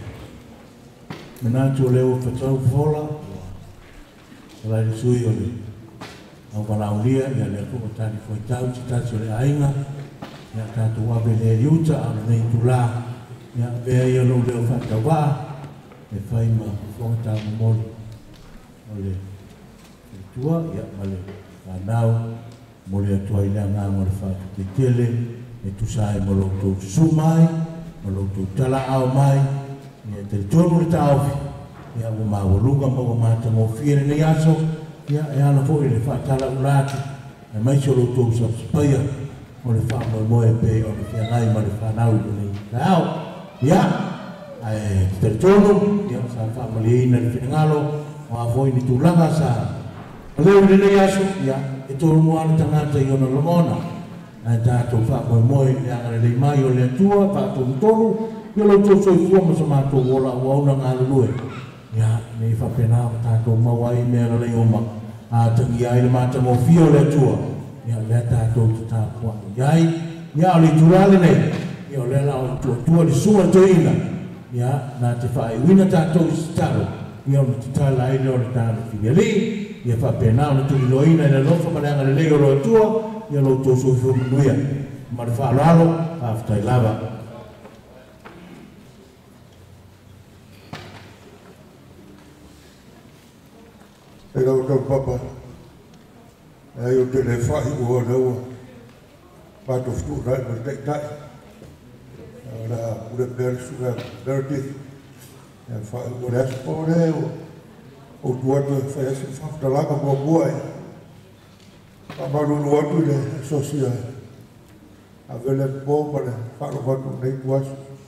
menatu leo whatau whola la i sui o le au walaulia ia le ko tani foi tau ti tati o le ainga ia tatu wabe le riuta a nei tula ia vea ia lo leo whatau wa e whai ma whonga tau mori o le tua ia ma le whanau mo le atua i lea ngā ngore whatu te tele e tusai mo lo tau sumai ma lo tu tala au mai ia te tonu le tau ia o ma o lunga ma o ma te mo fiere nei aso ia e ala fo le fa tala ulati e mai so lo tu sa spaya o le fa mo mo e pe o le fa ngai ma le fa nau nei tau ia e te tonu ia sa fa mo le ina le ngalo ma fo ni tu langa sa le le nei aso ia e tonu mo ala tangata i ona lomona ai tātou whakoe moe e angare rei mai o le atua, tātou tonu, i lo tō soi fua ma sa mātou wola o auna ngā lulue. Ia, me i whapena o tātou mawai mea la rei oma, a tangi ai le mātou mo fia o le atua. Ia, lea tātou te tāpua. Iai, ia o le turale nei, ia o le la o tua tua di sua te ina. Ia, nā te whae wina tātou i sitaro. Ia o le te tala ai le o le tāna whiweli, ia whapena o le tuli loina i le lofa ma le angare rei o le atua, ia lo to so fo muia ma fa lalo after lava e lo to papa e o te le fa i o no pa to fu ra ma te dai ora pure per su ga dirty e fa o le spo le o tu ato fa ese fa ta la ko boai Amaru luatu le sosia avele po para faro faro nei tuas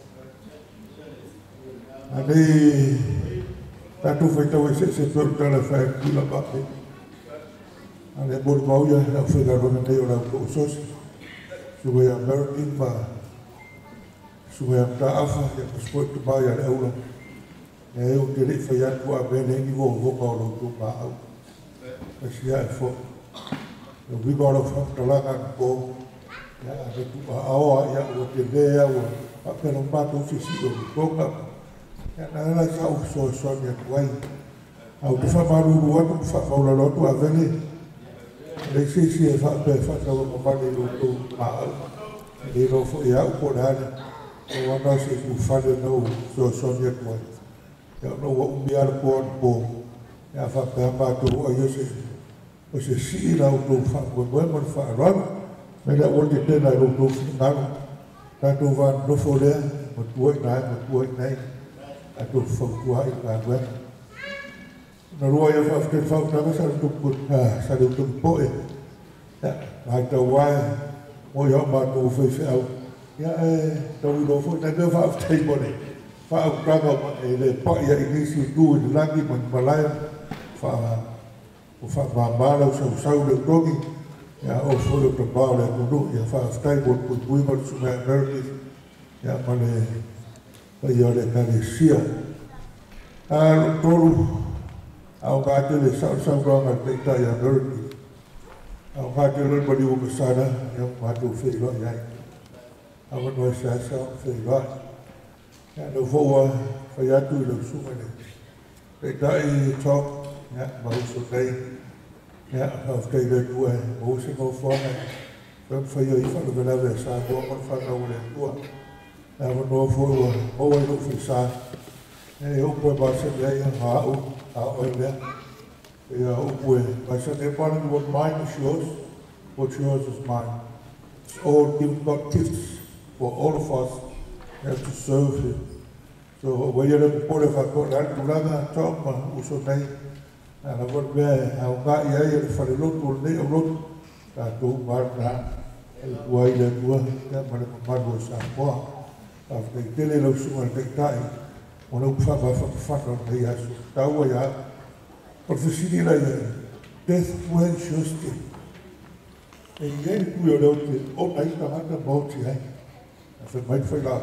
ani tatu feita o se se per tala fa kula pape ani bol mauya la fega rona nei ora ko sos sube a merkin pa sube a ta afa ya paspo tu ba ya euro e o te le fa ya tu a bene ni vo vo pa lo tu pa au sia fo o vibaro fatalaga ko ya re tu a o ya o te vea o a pero pato fisico ko ka Ya na la sa u so so ya wai. Au te fa maru ru atu fa fa la lo tu avele. Le si si fa pe fa sa mo pa le lo tu ma. E no fo ya u ko dale. O wana se ku fa le no so so ya wai. Ya no wa u biar ko bo. Ya fa pe pa tu o yo se. O se si la u tu fa ko bo mo fa ro. Me la o te te na lo tu na. Ta tu va no fo le mo tu ai na mo tu ai nei. A tu fa tu ai ka wa. Na rua ia whafte whautanga sa rutupu, sa rutupu poe. Hai tau wai, mo ia mātou whaiwhi au. Ia e, tau i rofo, nai mea whafte i mone. Whaau pranga e le pai a inisi tu i le langi man malaya. Wha, o wha māmālau sa usau le tongi. Ia o wholo ta pāo le kunu, ia whafte i mone pui pui manu su mea Amerikis. Ia mane, ia le kare sia. A toru, au ngāte le sau sau ranga te tai a Nurki. Au ngāte le mani o masana, iau mātou whaiwa iai. Au anoi sa sa whaiwa. Ia no whaua whai atu i lau sumane. Te tai i tok, ia mauso nei. Ia hawhtei le tua, mauso ngō whanga. Wham whaia i whanu melawe sa kua man whanga o le tua. Ia wanoa whaua, maua i nuwhi sa. E upo e masa nei a hau. Out there, yeah, I said, everyone, what mine is yours, what's yours is mine. It's all give God gifts for all of us. We have to serve Him. So, when you're looking for if I got that, you'll have a talk, man, also name. And I got there, I'll got here, if I look to the road, I do mark that. Why the one, that man, man was a boy. After they tell you, someone take time. O não fava fava de aço, tá o ya. Por se lá death when justice. E ele cuidou de outro, ou aí tá lá morte aí. Essa vai foi lá.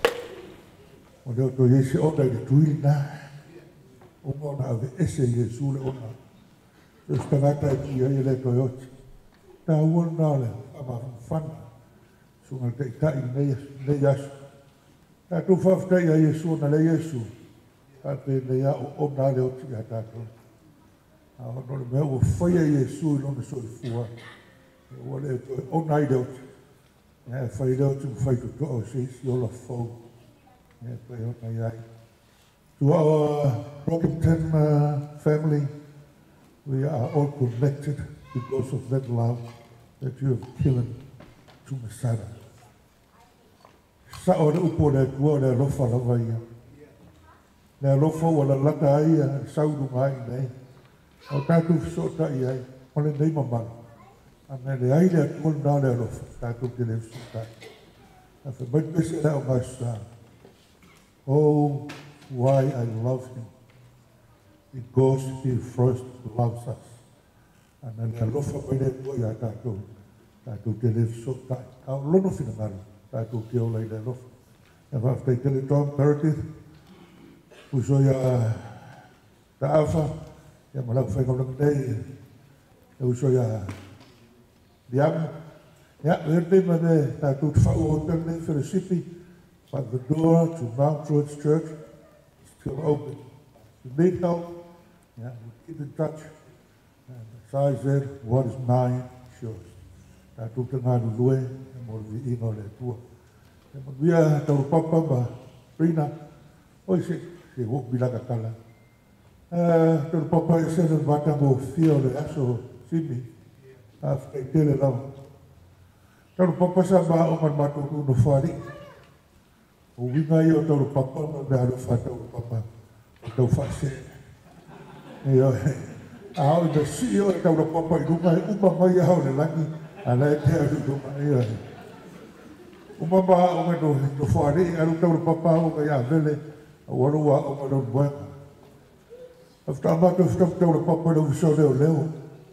Onde eu tô esse outra de tudo na. O bom na esse Jesus le ona. Eu estava aqui aí ele tô eu. Tá o na ama fan. Sunga te tá nei nei aço. Ta tu whaftai a Yesu na le Yesu. Ta te lea o na leo ti a tātou. A hono le mea o whai a Yesu i lona soi fua. O le o na i leo ti. E whai leo ti mwhai tu toa o se isi o la whau. E pai o na iai. To our Rockington uh, family, we are all connected because of that love that you have given to Messiah. Sa o le upo le tua le lofa lava ia. Le lofa o la lata ia, saudu ngai nei. O tātou fisota i ai, o le nei mamana. Ane le ai le atua nā le lofa, tātou te le fisota. A whi mai pese le o ngai sa. Oh, why I love him. Because he first loves us. Ane le lofa mai le tua ia tātou. Tātou te le fisota. Au lono fina ngari. Tātou te o lei le lofa. E whaftai tele Tom Meredith, uso ia ta awha, ia malau whaikaurang nei, e uso ia diamu. Ia, erde ma me tātou te whau o tene Whirisipi, but the door to Mount George Church is still open. If you need help, yeah, we keep in touch. And as I said, what is mine is yours. Tātou te ngāru lue, e mori vi ino le tua. E mawia tau papa ma Rina, oi se, se wok bilaka kala. Tau papa e se le wata mo fio le aso simi, a whai tele lau. Tau papa sa ma o man mato tu no whari. O winga i o tau papa ma me alo wha tau papa, o tau whase. E o he, a o i si o tau papa i runga e upa mai au le langi, ala e te aru runga e o he. O mama o me no no whare, aru tau papa o me a vele, a warua o me no buenga. Afta mato fta tau papa no viso leo leo.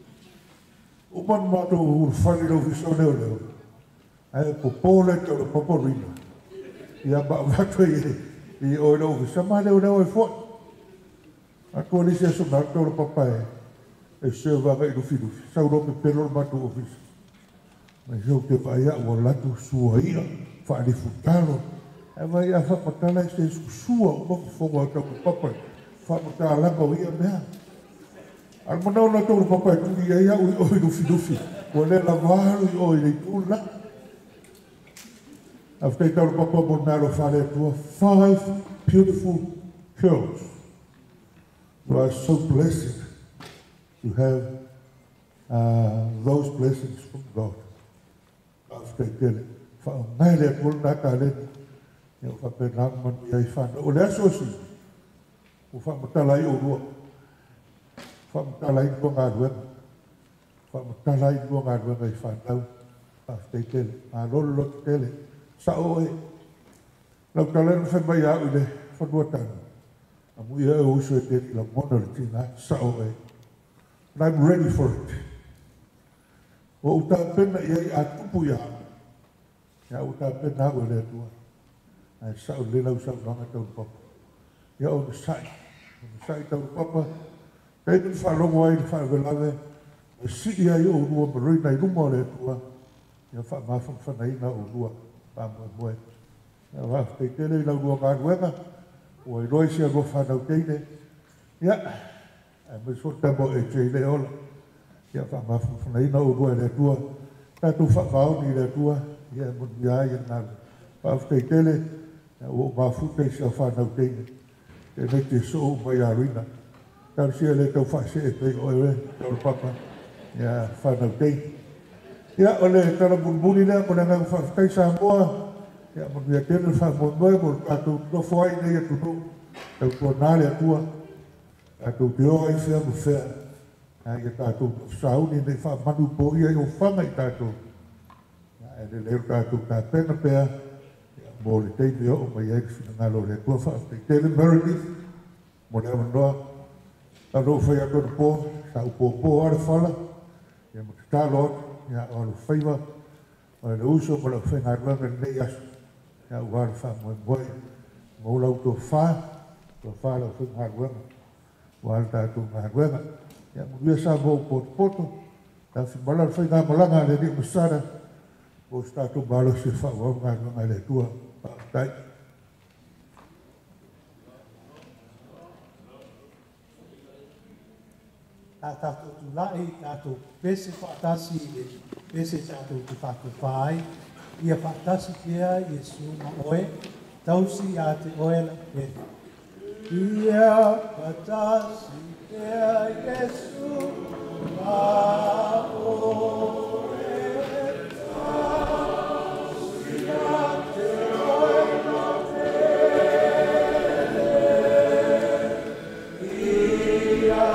O man mato o whare no viso leo leo. Ai po pole tau papa Rina. Ia ba vato i i o no viso ma leo leo e fo. A ko ni se so na tau papa e. E se va ga i no fidu. Sa ro pe pelo mato o viso. Ma eu te vai a o latu sua ia, fa ali futalo, e mai a whakatala i te sua o moko whonga o tau papa, whakatala langa o ia mea. Al manau na tau papa e turi ai au i oi rufi rufi, o le la varu i oi rei tūna. After tau papa mo naro whare tua, five beautiful girls. You are so blessed to have uh, those blessings from God. After tele, whaongai le kuru na ka leni, e o whapenang manu iai whana. O lea sosi, o whamatalai o rua. Whamatalai kua ngā ruenga. Whamatalai kua ngā ruenga i whanau. After tele, ngā lolo tele. Sa o e. Lau talenu whamai au i le whanua tanu. A mui e o uso e te la mona le tina. Sa o e. And I'm ready for it. O uta pena iai a tupu ia. Ia uta pena au e le tua. Ai sa o le lau sa unanga tau papa. Ia o na sai. O na sai tau papa. Kei ni whalongo ai ni whavelave. E si ia i o rua marui nei ruma o le tua. Ia whamafam whanaina o rua. Pāmua moe. Ia wafu te tele i lau rua ngā ruenga. O i roi sia rua whanau teine. Ia. E me so tamo e te le ola. Ia whamafam whanaina o rua le tua. Tātou whakao ni le tua. Ia mun ia i ngā. Wafu te tele. Ia o ngā fute sia whanau teine. E me te so o mai arina. Tau sia le tau whase e te oe. Tau papa. Ia whanau teine. Ia ole tala bulbuli lea mo nanga whaftai sa moa. Ia mo mea tēnā whamoe moe mo tātou nofo ai nei atu no. Tau kua nāre atua. Tātou te oa i whea mo whea. Ia tātou sauni nei whamanu po ia i o whanga i tātou. Ia e le leo tātou tā pena pēa. Ia mo le teine o mai eik whina ngalo le tua whaftai. Tēne Meredith. Mo lea manoa. Tau no whai ato na pō. Tau pō pō ara whala. Ia mo te tālo atu. Ia o lo whaiwa, o le uso mo la whenga ruanga nei asu. Ia o wāra wha moe moe, mo lau tō whā, tō whā lau whenga ruanga, wāra tātou ngā ruanga. Ia mo lia sā mō poto poto, tā whi mala whenga malanga le ni masara, o tātou mālo se wha wau ngā ruanga le tua, pātai. Tā tātou tu lai, tātou pese whaatasi e pese tātou tu whātou whāi. Ia whaatasi kia Iesu ma oe, tausi a te oe la pe. Ia whaatasi kia Iesu ma oe, tausi a te oe la pe. Ia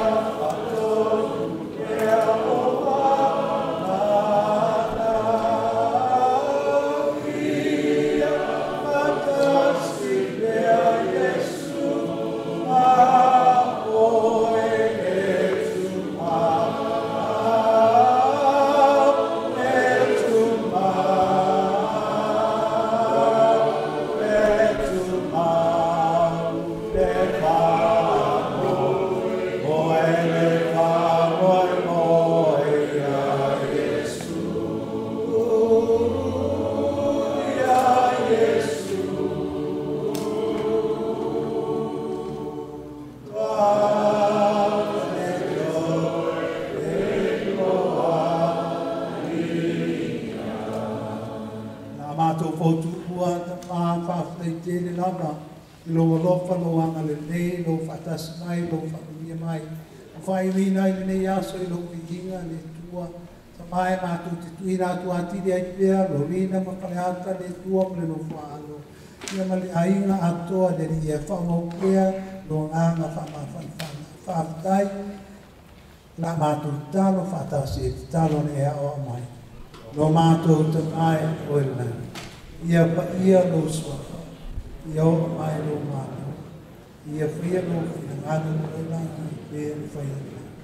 mai mātou te tui rātu atiri ai pēr, lo rina ma kare hata le tua mle no whaalo. Ia ma le ainga atoa le ri e whamau pēr, lo nganga whama whanwhana. Whaatai, la mātou talo whaatasi e te talo ne ea o mai. Lo mātou te mai o e nai. Ia pa ia lo swaka, ia o mai lo mātou. Ia whia lo whina ngānu o langi pēr whaia.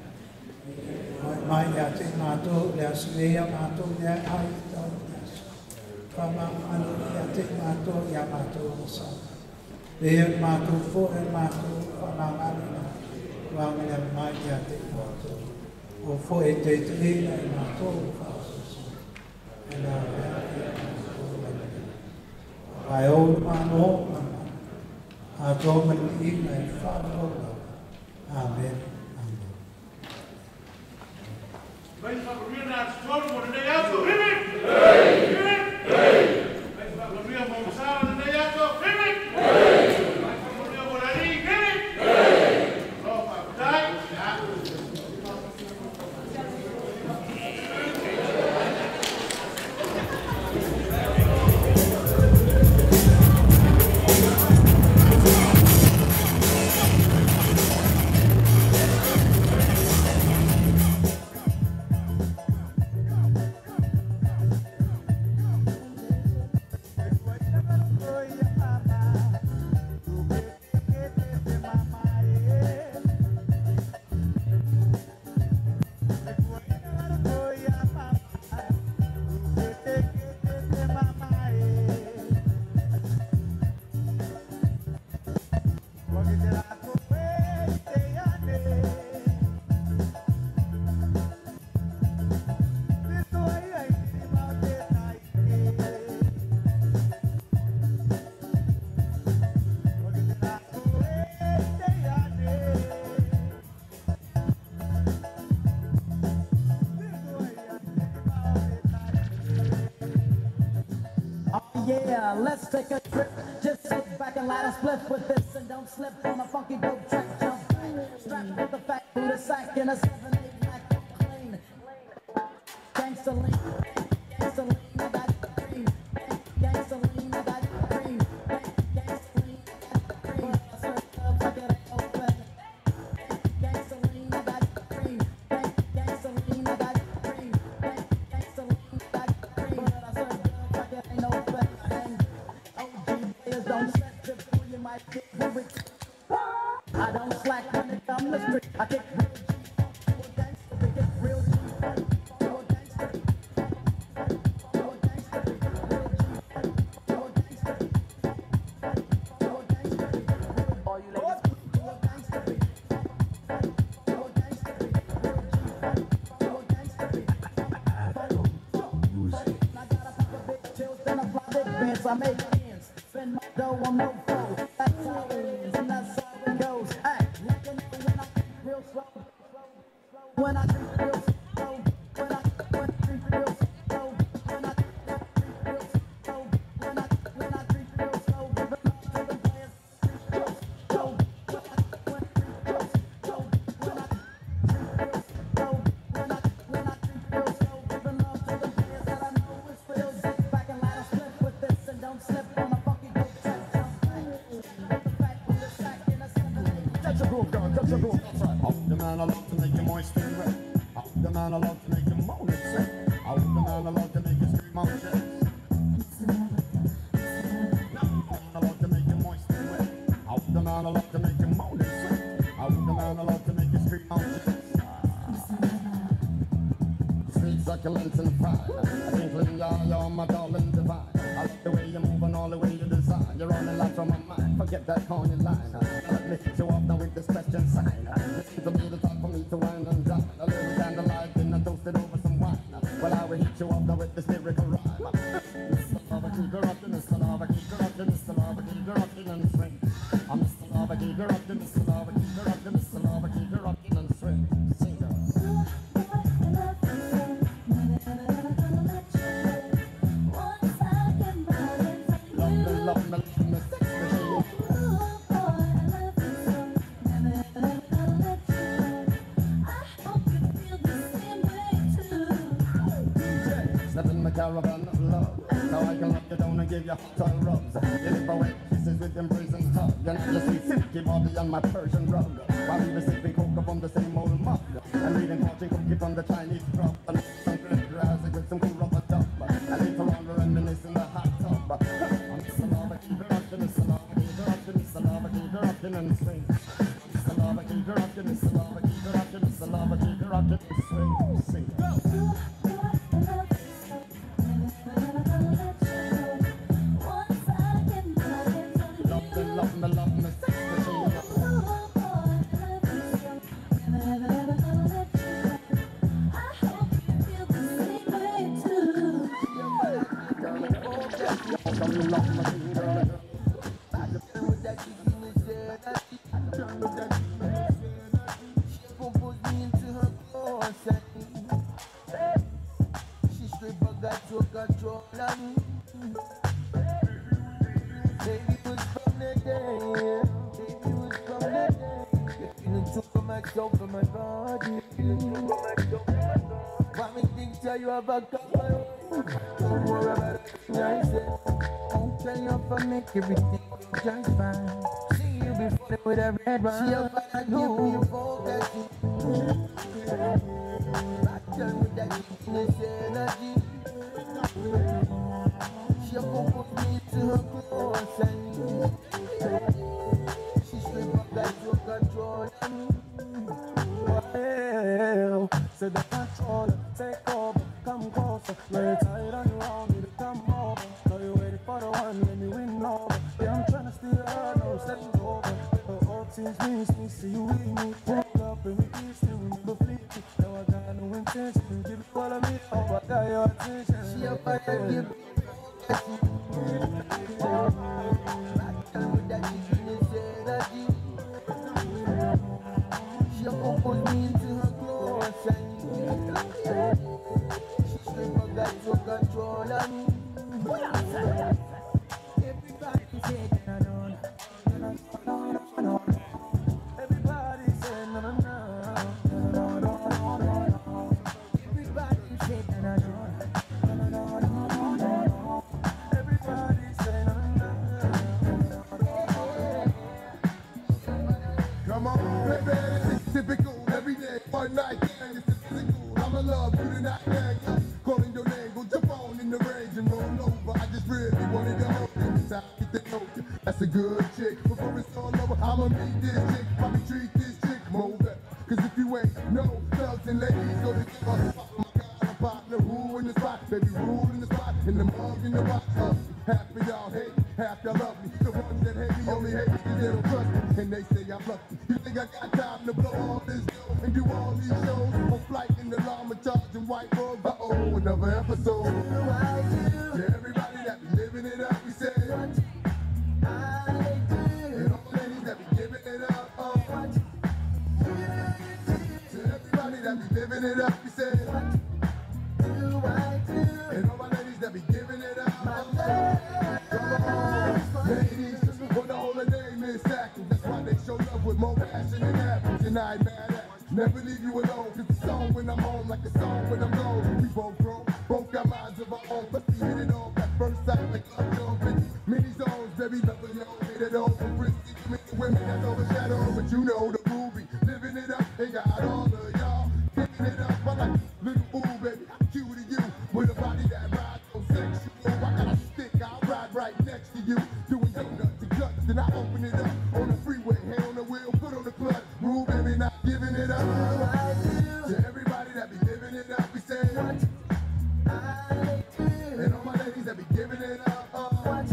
Mai ia te mātou, lea silea mātou, lea ai tau neas. Whama anu ia te mātou, ia mātou masa. Lea mātou fo e mātou, whama anu. Wanga lea mai ia te mātou. O fo e te te ina i mātou, whaasasa. E nā lea ia mātou, ai o le mano a tō mani inga e whānau. Amen. Vai whakaria nā tōru mo nei ato, himi! Himi! Vai whakaria mo sawa nei ato, himi! Vai whakaria mo rari, himi! Rō whakatai, ya! Yeah, let's take a trip. Just sit back and light a spliff with this, and don't slip on a funky dope track. Jump back, strapped with the fat through the sack in a seven eight black clean. Gangsta lean, gangsta lean, I got green. Gangsta lean, I got green. Gangsta lean, I got green. I serve love like it ain't open. Gangsta lean, I got green. Gangsta lean, I got green. Gangsta lean, I got green. But I serve love like it ain't open. Don't slack before you might get worried. I don't slack when it comes to street. I kick real G. You a gangster, we get real G. You a gangster. You a gangster, we get real G. You a gangster. You a gangster, we get real G. All you ladies, you a gangster, we. You a gangster, we get real G. You a gangster, we. I got a couple big chills, then I fly big bands. I make ends. Spend my dough on no foe. That's how it is, and that's how it goes. Hey, let me know when I drink real slow. When I drink real slow. When I, when I drink real slow. When I drink real slow. When I, when I drink real slow. Give it all to the players. Drink real slow. When I, when I drink real slow. When I drink real slow. When I, when I drink real slow. Give it all to the players that I know is real. Sit back and light a split with this, and don't slip on a funky dope track. Jump back with the fat through the sack in a seven eight. Touch a groove, girl, touch a groove. Out the man, I love to make you moist and wet. Out the man, I love to make you moan and sweat. Out the man, I love to make you scream out shit. I love to make you moist and wet. Out the man, I love to make you moan and sweat. Out the man, I love to make you scream out shit. Sweet succulents and fine. I think clean y'all, you're my darling divine. I like the way you move and all the way you design. You're running life from my mind. Forget that corny line. Let me hit you off now with this question sign. Listen to me, the talk for me to wind and dine. A little candlelight and I toasted over some wine. Well, I will hit you off now with this lyrical rhyme. Mister Lava, keep her rockin', Mister Lava, keep her rockin', Mister Lava, keep her rockin' and swing. I'm Mister Lava, keep her rockin', Mister Lava, keep her rockin', Mister Lava, keep her rockin' and swing. Sing girl. Love me, love me, love me, sex machine. Step in my caravan of love, so I can lock you down and give you hot tongue rubs. You live away kisses with embracing tug. You know you see silky body on my Persian rug. While we were sipping cocoa from the same old mug, and reading fortune cookie from the Chinese crop. And some great grass with some cool rubber duck. And later on we reminisce in the hot tub. I'm Mister Lava, keep her rockin', Mister Lava, keep her rockin', Mister Lava, keep her rockin' and swing. Mister Lava, keep her rockin', Mister Lava, keep her rockin', Mister Lava, keep her rockin' and swing. Sing. Love me, love me, sex machine. Girl, love me, day. Baby, it was from the day. You're feeling too for myself and my body. Feeling too for myself and my body. Why me think that you have a couple? Don't worry about it, I said. I'll tell you if I make everything just fine. See you before with a red wine. She up and give me a focus. Back down with that weakness energy. She up put me to her close and she slip up like you control me. Well, so the controller take over, come closer. Lay tight on you, want me to come over. Know you waiting for the one, let me win over. Yeah, I'm trying to steal her, no stepping over. The old teams miss me, see you with me. Pull up and we kiss you, remember fleeting. Now I got no intention to give you all of me. Oh, I got your attention. She up and give me. She opens me into her clothes and she straight up got to control of me. Everybody say that I don't. Everybody say no, no, no. Everybody say that I don't. Come on, baby, it's typical, every day, one night, gang, it's physical. I'ma love you tonight, gang. Calling your name, go jump on in the range and roll over. I just really wanted to hold you, this how I get to know you. That's a good chick. Before it's all over, I'ma meet this chick. Probably treat this chick more better. Cause if you ain't no thugs and ladies, go to get us. Oh my God, I'm partner, who in the spot? Baby, rule in the spot, in the mug, in the box. Uh, half of y'all hate, half y'all love me. The ones that hate me only hate me cause they don't trust me. And they say I'm lucky. You think I got time to blow all this dough and do all these shows? On flight in the llama charging white robe. Uh-oh, another episode. To everybody that be living it up, we say what I do. And all the ladies that be giving it up, oh. What to everybody that be living it up, we say what do I do? And all my ladies that be giving it up, oh. Come on, ladies, what the whole name is acting. That's why they show love with more passion than average. And I ain't mad at you. Never leave you alone. Cause the song when I'm home, like the song when I'm gone. We both grown, both got minds of our own. But we hit it off at first sight, like love jones. Many zones, baby, love of your hit it over. Frisky, many women that's overshadowed. But you know the groovy, living it up. They got all of y'all giving it up. I like little ooh, baby, I'm cute to you. With a body that rides so sexual. I got a stick, I'll ride right next to you. Doing donuts and guts, then I open it up on the freeway, hand on the wheel, foot on the clutch. Move, baby, not giving it up. To everybody that be living it up, we say what I do. And all my ladies that be giving it up, oh. What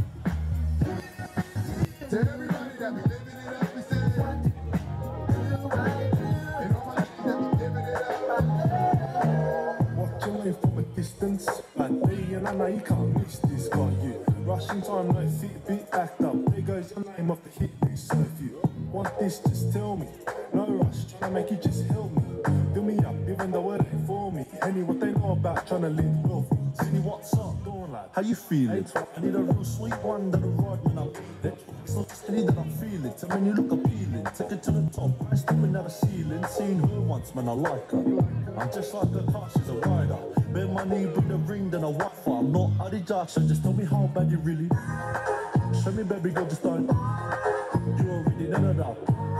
to everybody that be living it up, we say what do I do. And all my ladies that be giving it up. Watching me from a distance, bad day and I know you can't miss this. Got you rushing time, no fit, beat backed up. There goes your name off the hit list. So if you want this, just tell me. No rush, trying to make you just help me. Fill me up, even though it ain't for me. Any what they know about trying to live wealthy. See what's up, going like, how you feeling? I need a real sweet one that'll ride when I'm feeling. So steady that I'm feeling. Tell me you look appealing. Take it to the top, I'm stepping at the ceiling. Seen her once, man, I like her. I'm just like a car, she's a rider. Bet money, bring the ring, then a Wi-Fi. I'm not Adidas, so just tell me how bad you really. Show me, baby girl, just don't. You already know that.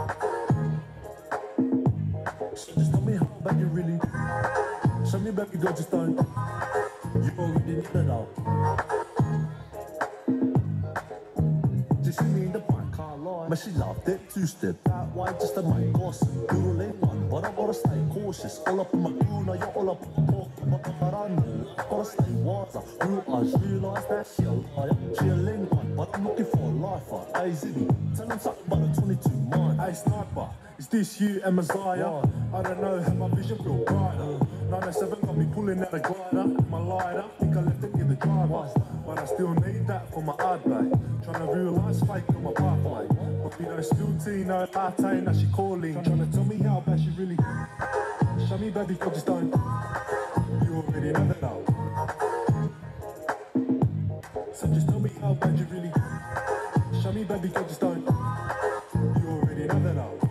So just tell me how bad you really. Show me, baby girl, just don't. You already know that. Just see me in the back, can't lie. Man, she loved it, two-step. That way, just a mic gossip. Girl ain't one, but I gotta stay cautious. All up in my crew, now you're all up in my talk. But I know, gotta stay wiser. Real eyes realise that she a liar. She a link one, but I'm looking for a lifer. Hey, Ziggy, tell them something about the twenty-two mine. Hey, Sniper, is this you and Messiah? I don't know how my vision feel brighter. nine oh seven got me pulling out a glider. My lighter, think I left it in the driveway. But I still need that for my ad bay. Trying to realise fake on my pathway. But we know still tea, no latte, now she calling. Trying to tell me how bad she really. Show me, baby, girl, just don't. You already know that now. So just tell me how bad you really. Show me, me, baby, girl, just don't. You already know that I'll.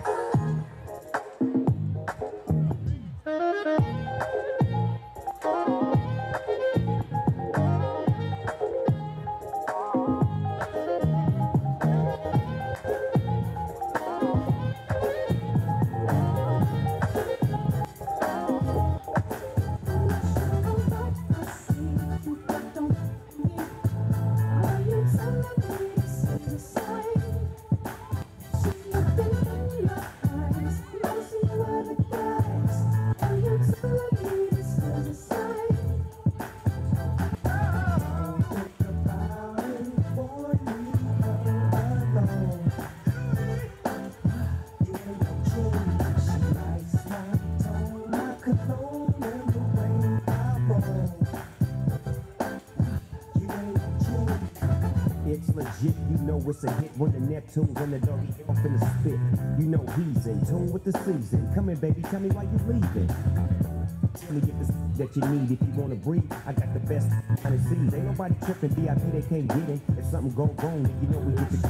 It's legit, you know it's a hit when the Neptune's on the doggy off in the spit. You know he's in tune with the season. Come in, baby, tell me why you leaving. Tell me get this that you need if you wanna breathe. I got the best kind of seeds. Ain't nobody tripping, V I P they can't get it. If something go wrong, then you know we get the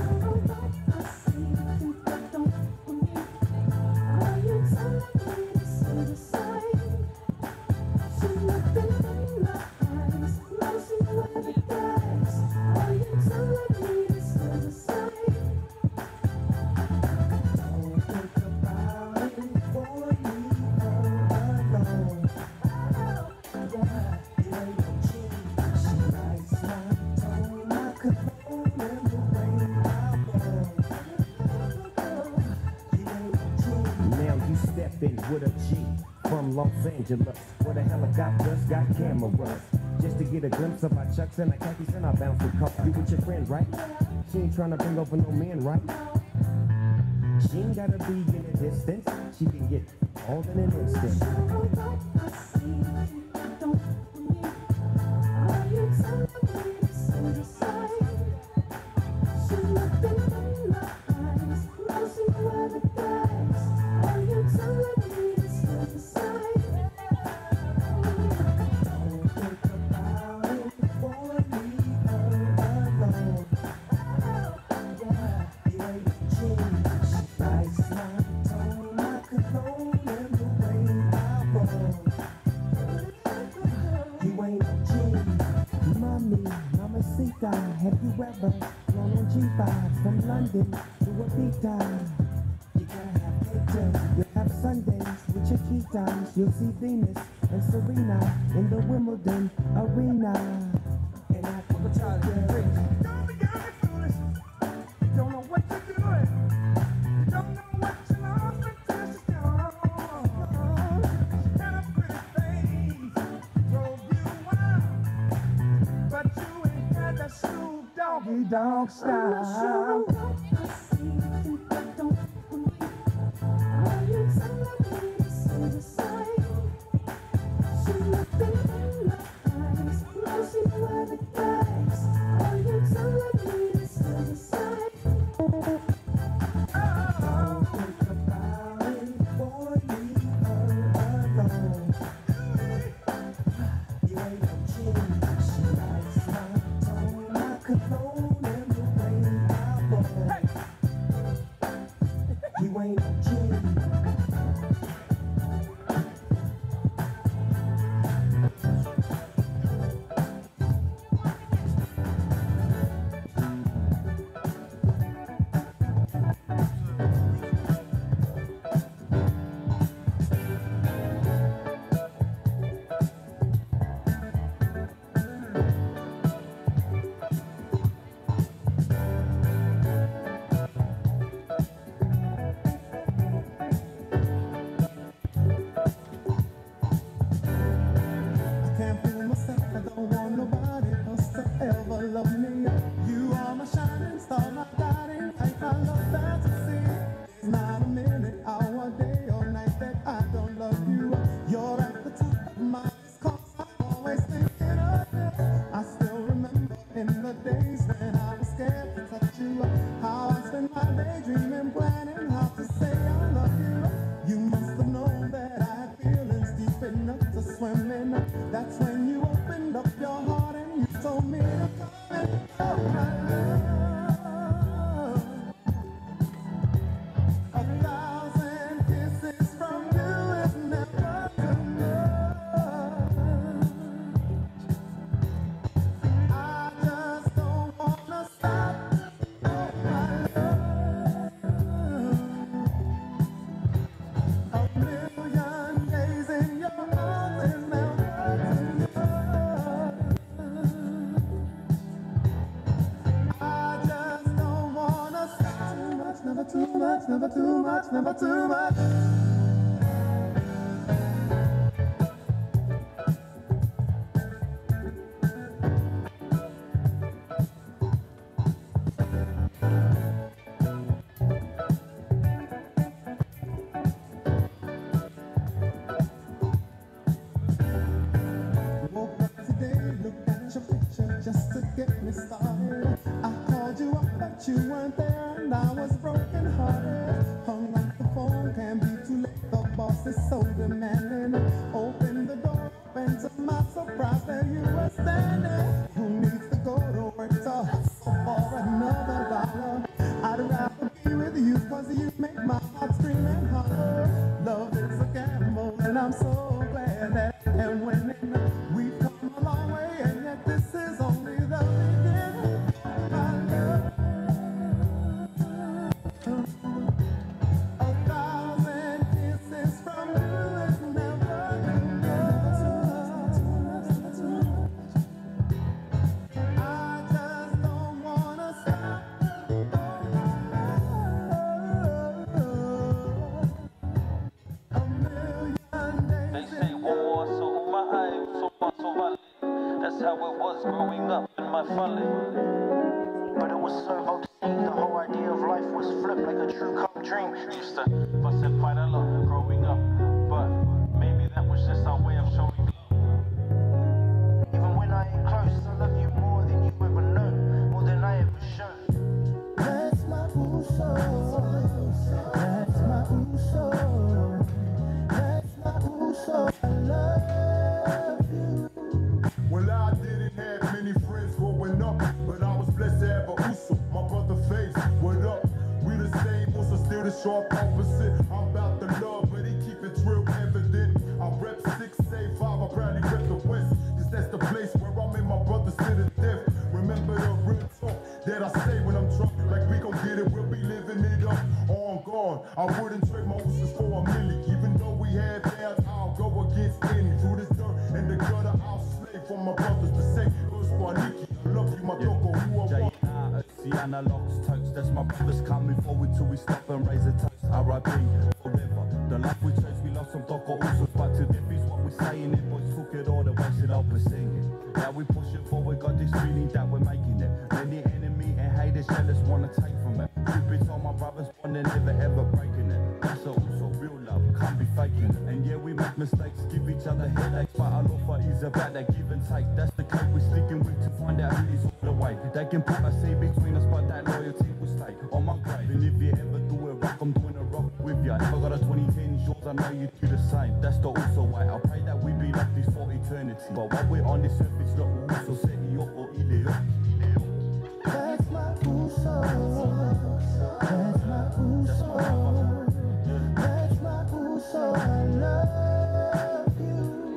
with a G from Los Angeles, where the helicopters got cameras, just to get a glimpse of our chucks and our khakis and our bouncing cup. You with your friend, right? She ain't trying to bring over no man, right? She ain't gotta be in a distance. She can get all in an instant. Have you ever flown on G five from London to Ibiza? You gotta have pictures, you'll have Sundays with your key times. You'll see Venus and Serena in the Wimbledon arena. And I can tell you, don't be getting foolish. You don't know what you're doing. You don't know what you lost until she's gone. She had a pretty face, drove you wild, but you ain't had that Snoop Doggy Dog style. never too much, never too much, never too much. Woke up today, looked at your picture just to get me started. I called you up, but you weren't there, and I was broken hearted. Hung up the phone, can't be too late. The boss is so demanding. Open the door, and to my surprise, there you were standing. Who needs to go to work to hustle for another dollar? I'd rather be with you, cause you make my heart scream and holler. Love is a gamble, and I'm so glad that and winning. We've come a long way, and yet this is only the beginning. My love, a thousand kisses from you is never enough. I just don't wanna stop. A million They days say one more so my eye, so much so valid. That's how it was growing up in my family. But it was so hard to see. The whole idea of life was flipped like a true come dream. Used to fuss and fight a lot growing up, but maybe that was just our way of showing love. Even when I ain't close, I love you more than you ever know, more than I ever showed. That's my uso. That's my uso. That's my uso. I love you. Well, I didn't have many friends growing up, but I was blessed to have a uso. My brother Face, what up? We the same, uso, still the sharp opposite. I'm about the love, but he keep it real evident. I rep six, say five, I proudly rep the West, cause that's the place where I made my brothers to the death. Remember the real talk that I say when I'm drunk, like we gon' get it, we'll be living it up. On gone, I wouldn't trade my usos for a milli, even though we had downs, I'll go against any. Through this dirt and the gutter, I'll slave for my brothers to say, Uspaniki, I love you, my doko, who I want. The analogs toast, that's my brothers coming forward till we stop and raise a toast. R I P forever. The life we chose, we lost some dog or also, but to death is what we're saying. It boys took it all the way, said I'll be singing. Now we pushing forward, got this feeling that we're making it. Many enemy and haters jealous wanna take from it. Cupid's on my brothers, one and never ever breaking it. That's also real love, can't be faking it. And yeah, we make mistakes, give each other headaches, but our love is about that give and take. That's the code we're sticking with to find out who is all the way. They can put us in between us, but that loyalty will stay on my grave. And if you ever do a rock, I'm doing a rock with you. If I got a twenty ten yours, I know you do the same. That's the also way. I pray that we be like this for eternity. But while we're on this earth, it's not also set you up or illy up. That's my uso. That's my uso. That's my uso. I love you.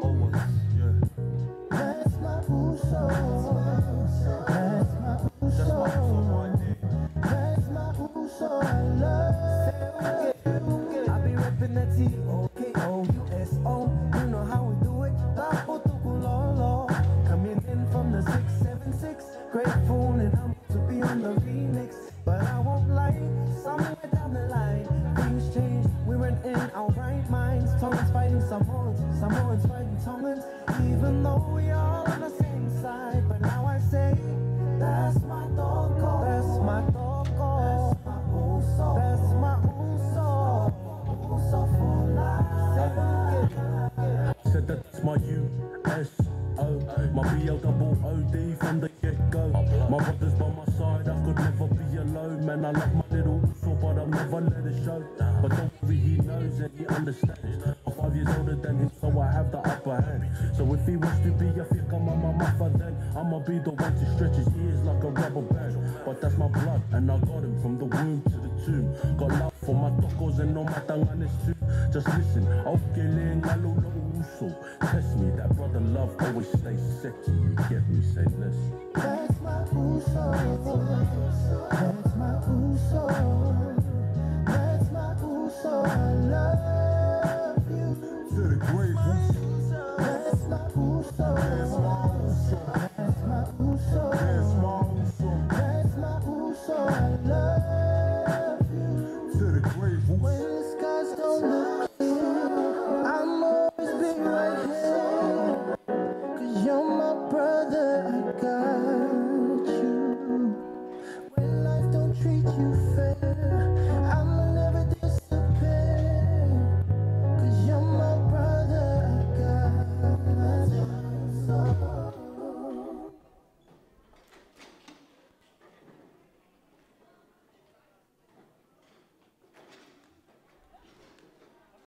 That's my uso. That's my uso. That's my uso. I love you. I be reppin' that T O K O U S O. You know how we do it. Tapo tukulolo. Coming in from the six seven six. Grateful and humble to be on the remix. But I won't lie, somewhere down the line, things change. We weren't in our right minds. Tongans fighting Samoans, Samoans fighting Tongans. Even though we all on the same side. But now I say, that's my doggo. That's my doggo. That's my uso. That's my uso. Uso for life. Said that's my U S O, my B L double O D from the get-go. My brother's by my side, I could never be alone. Man, I love my little uso, but I'll never let it show. But don't worry, he knows and he understands. I'm five years older than him, so I have the upper hand. So if he wants to be a figure, I'm my mother, then I'ma be the one to stretch his ears like a rubber band. But that's my blood, and I got him from the womb to the tomb. Got love for my tacos and all my tanganes too. Just listen, okay, ngalo lo uso. Test me, that brother love always stays sexy. You get me, say less. That's my uso. That's my uso.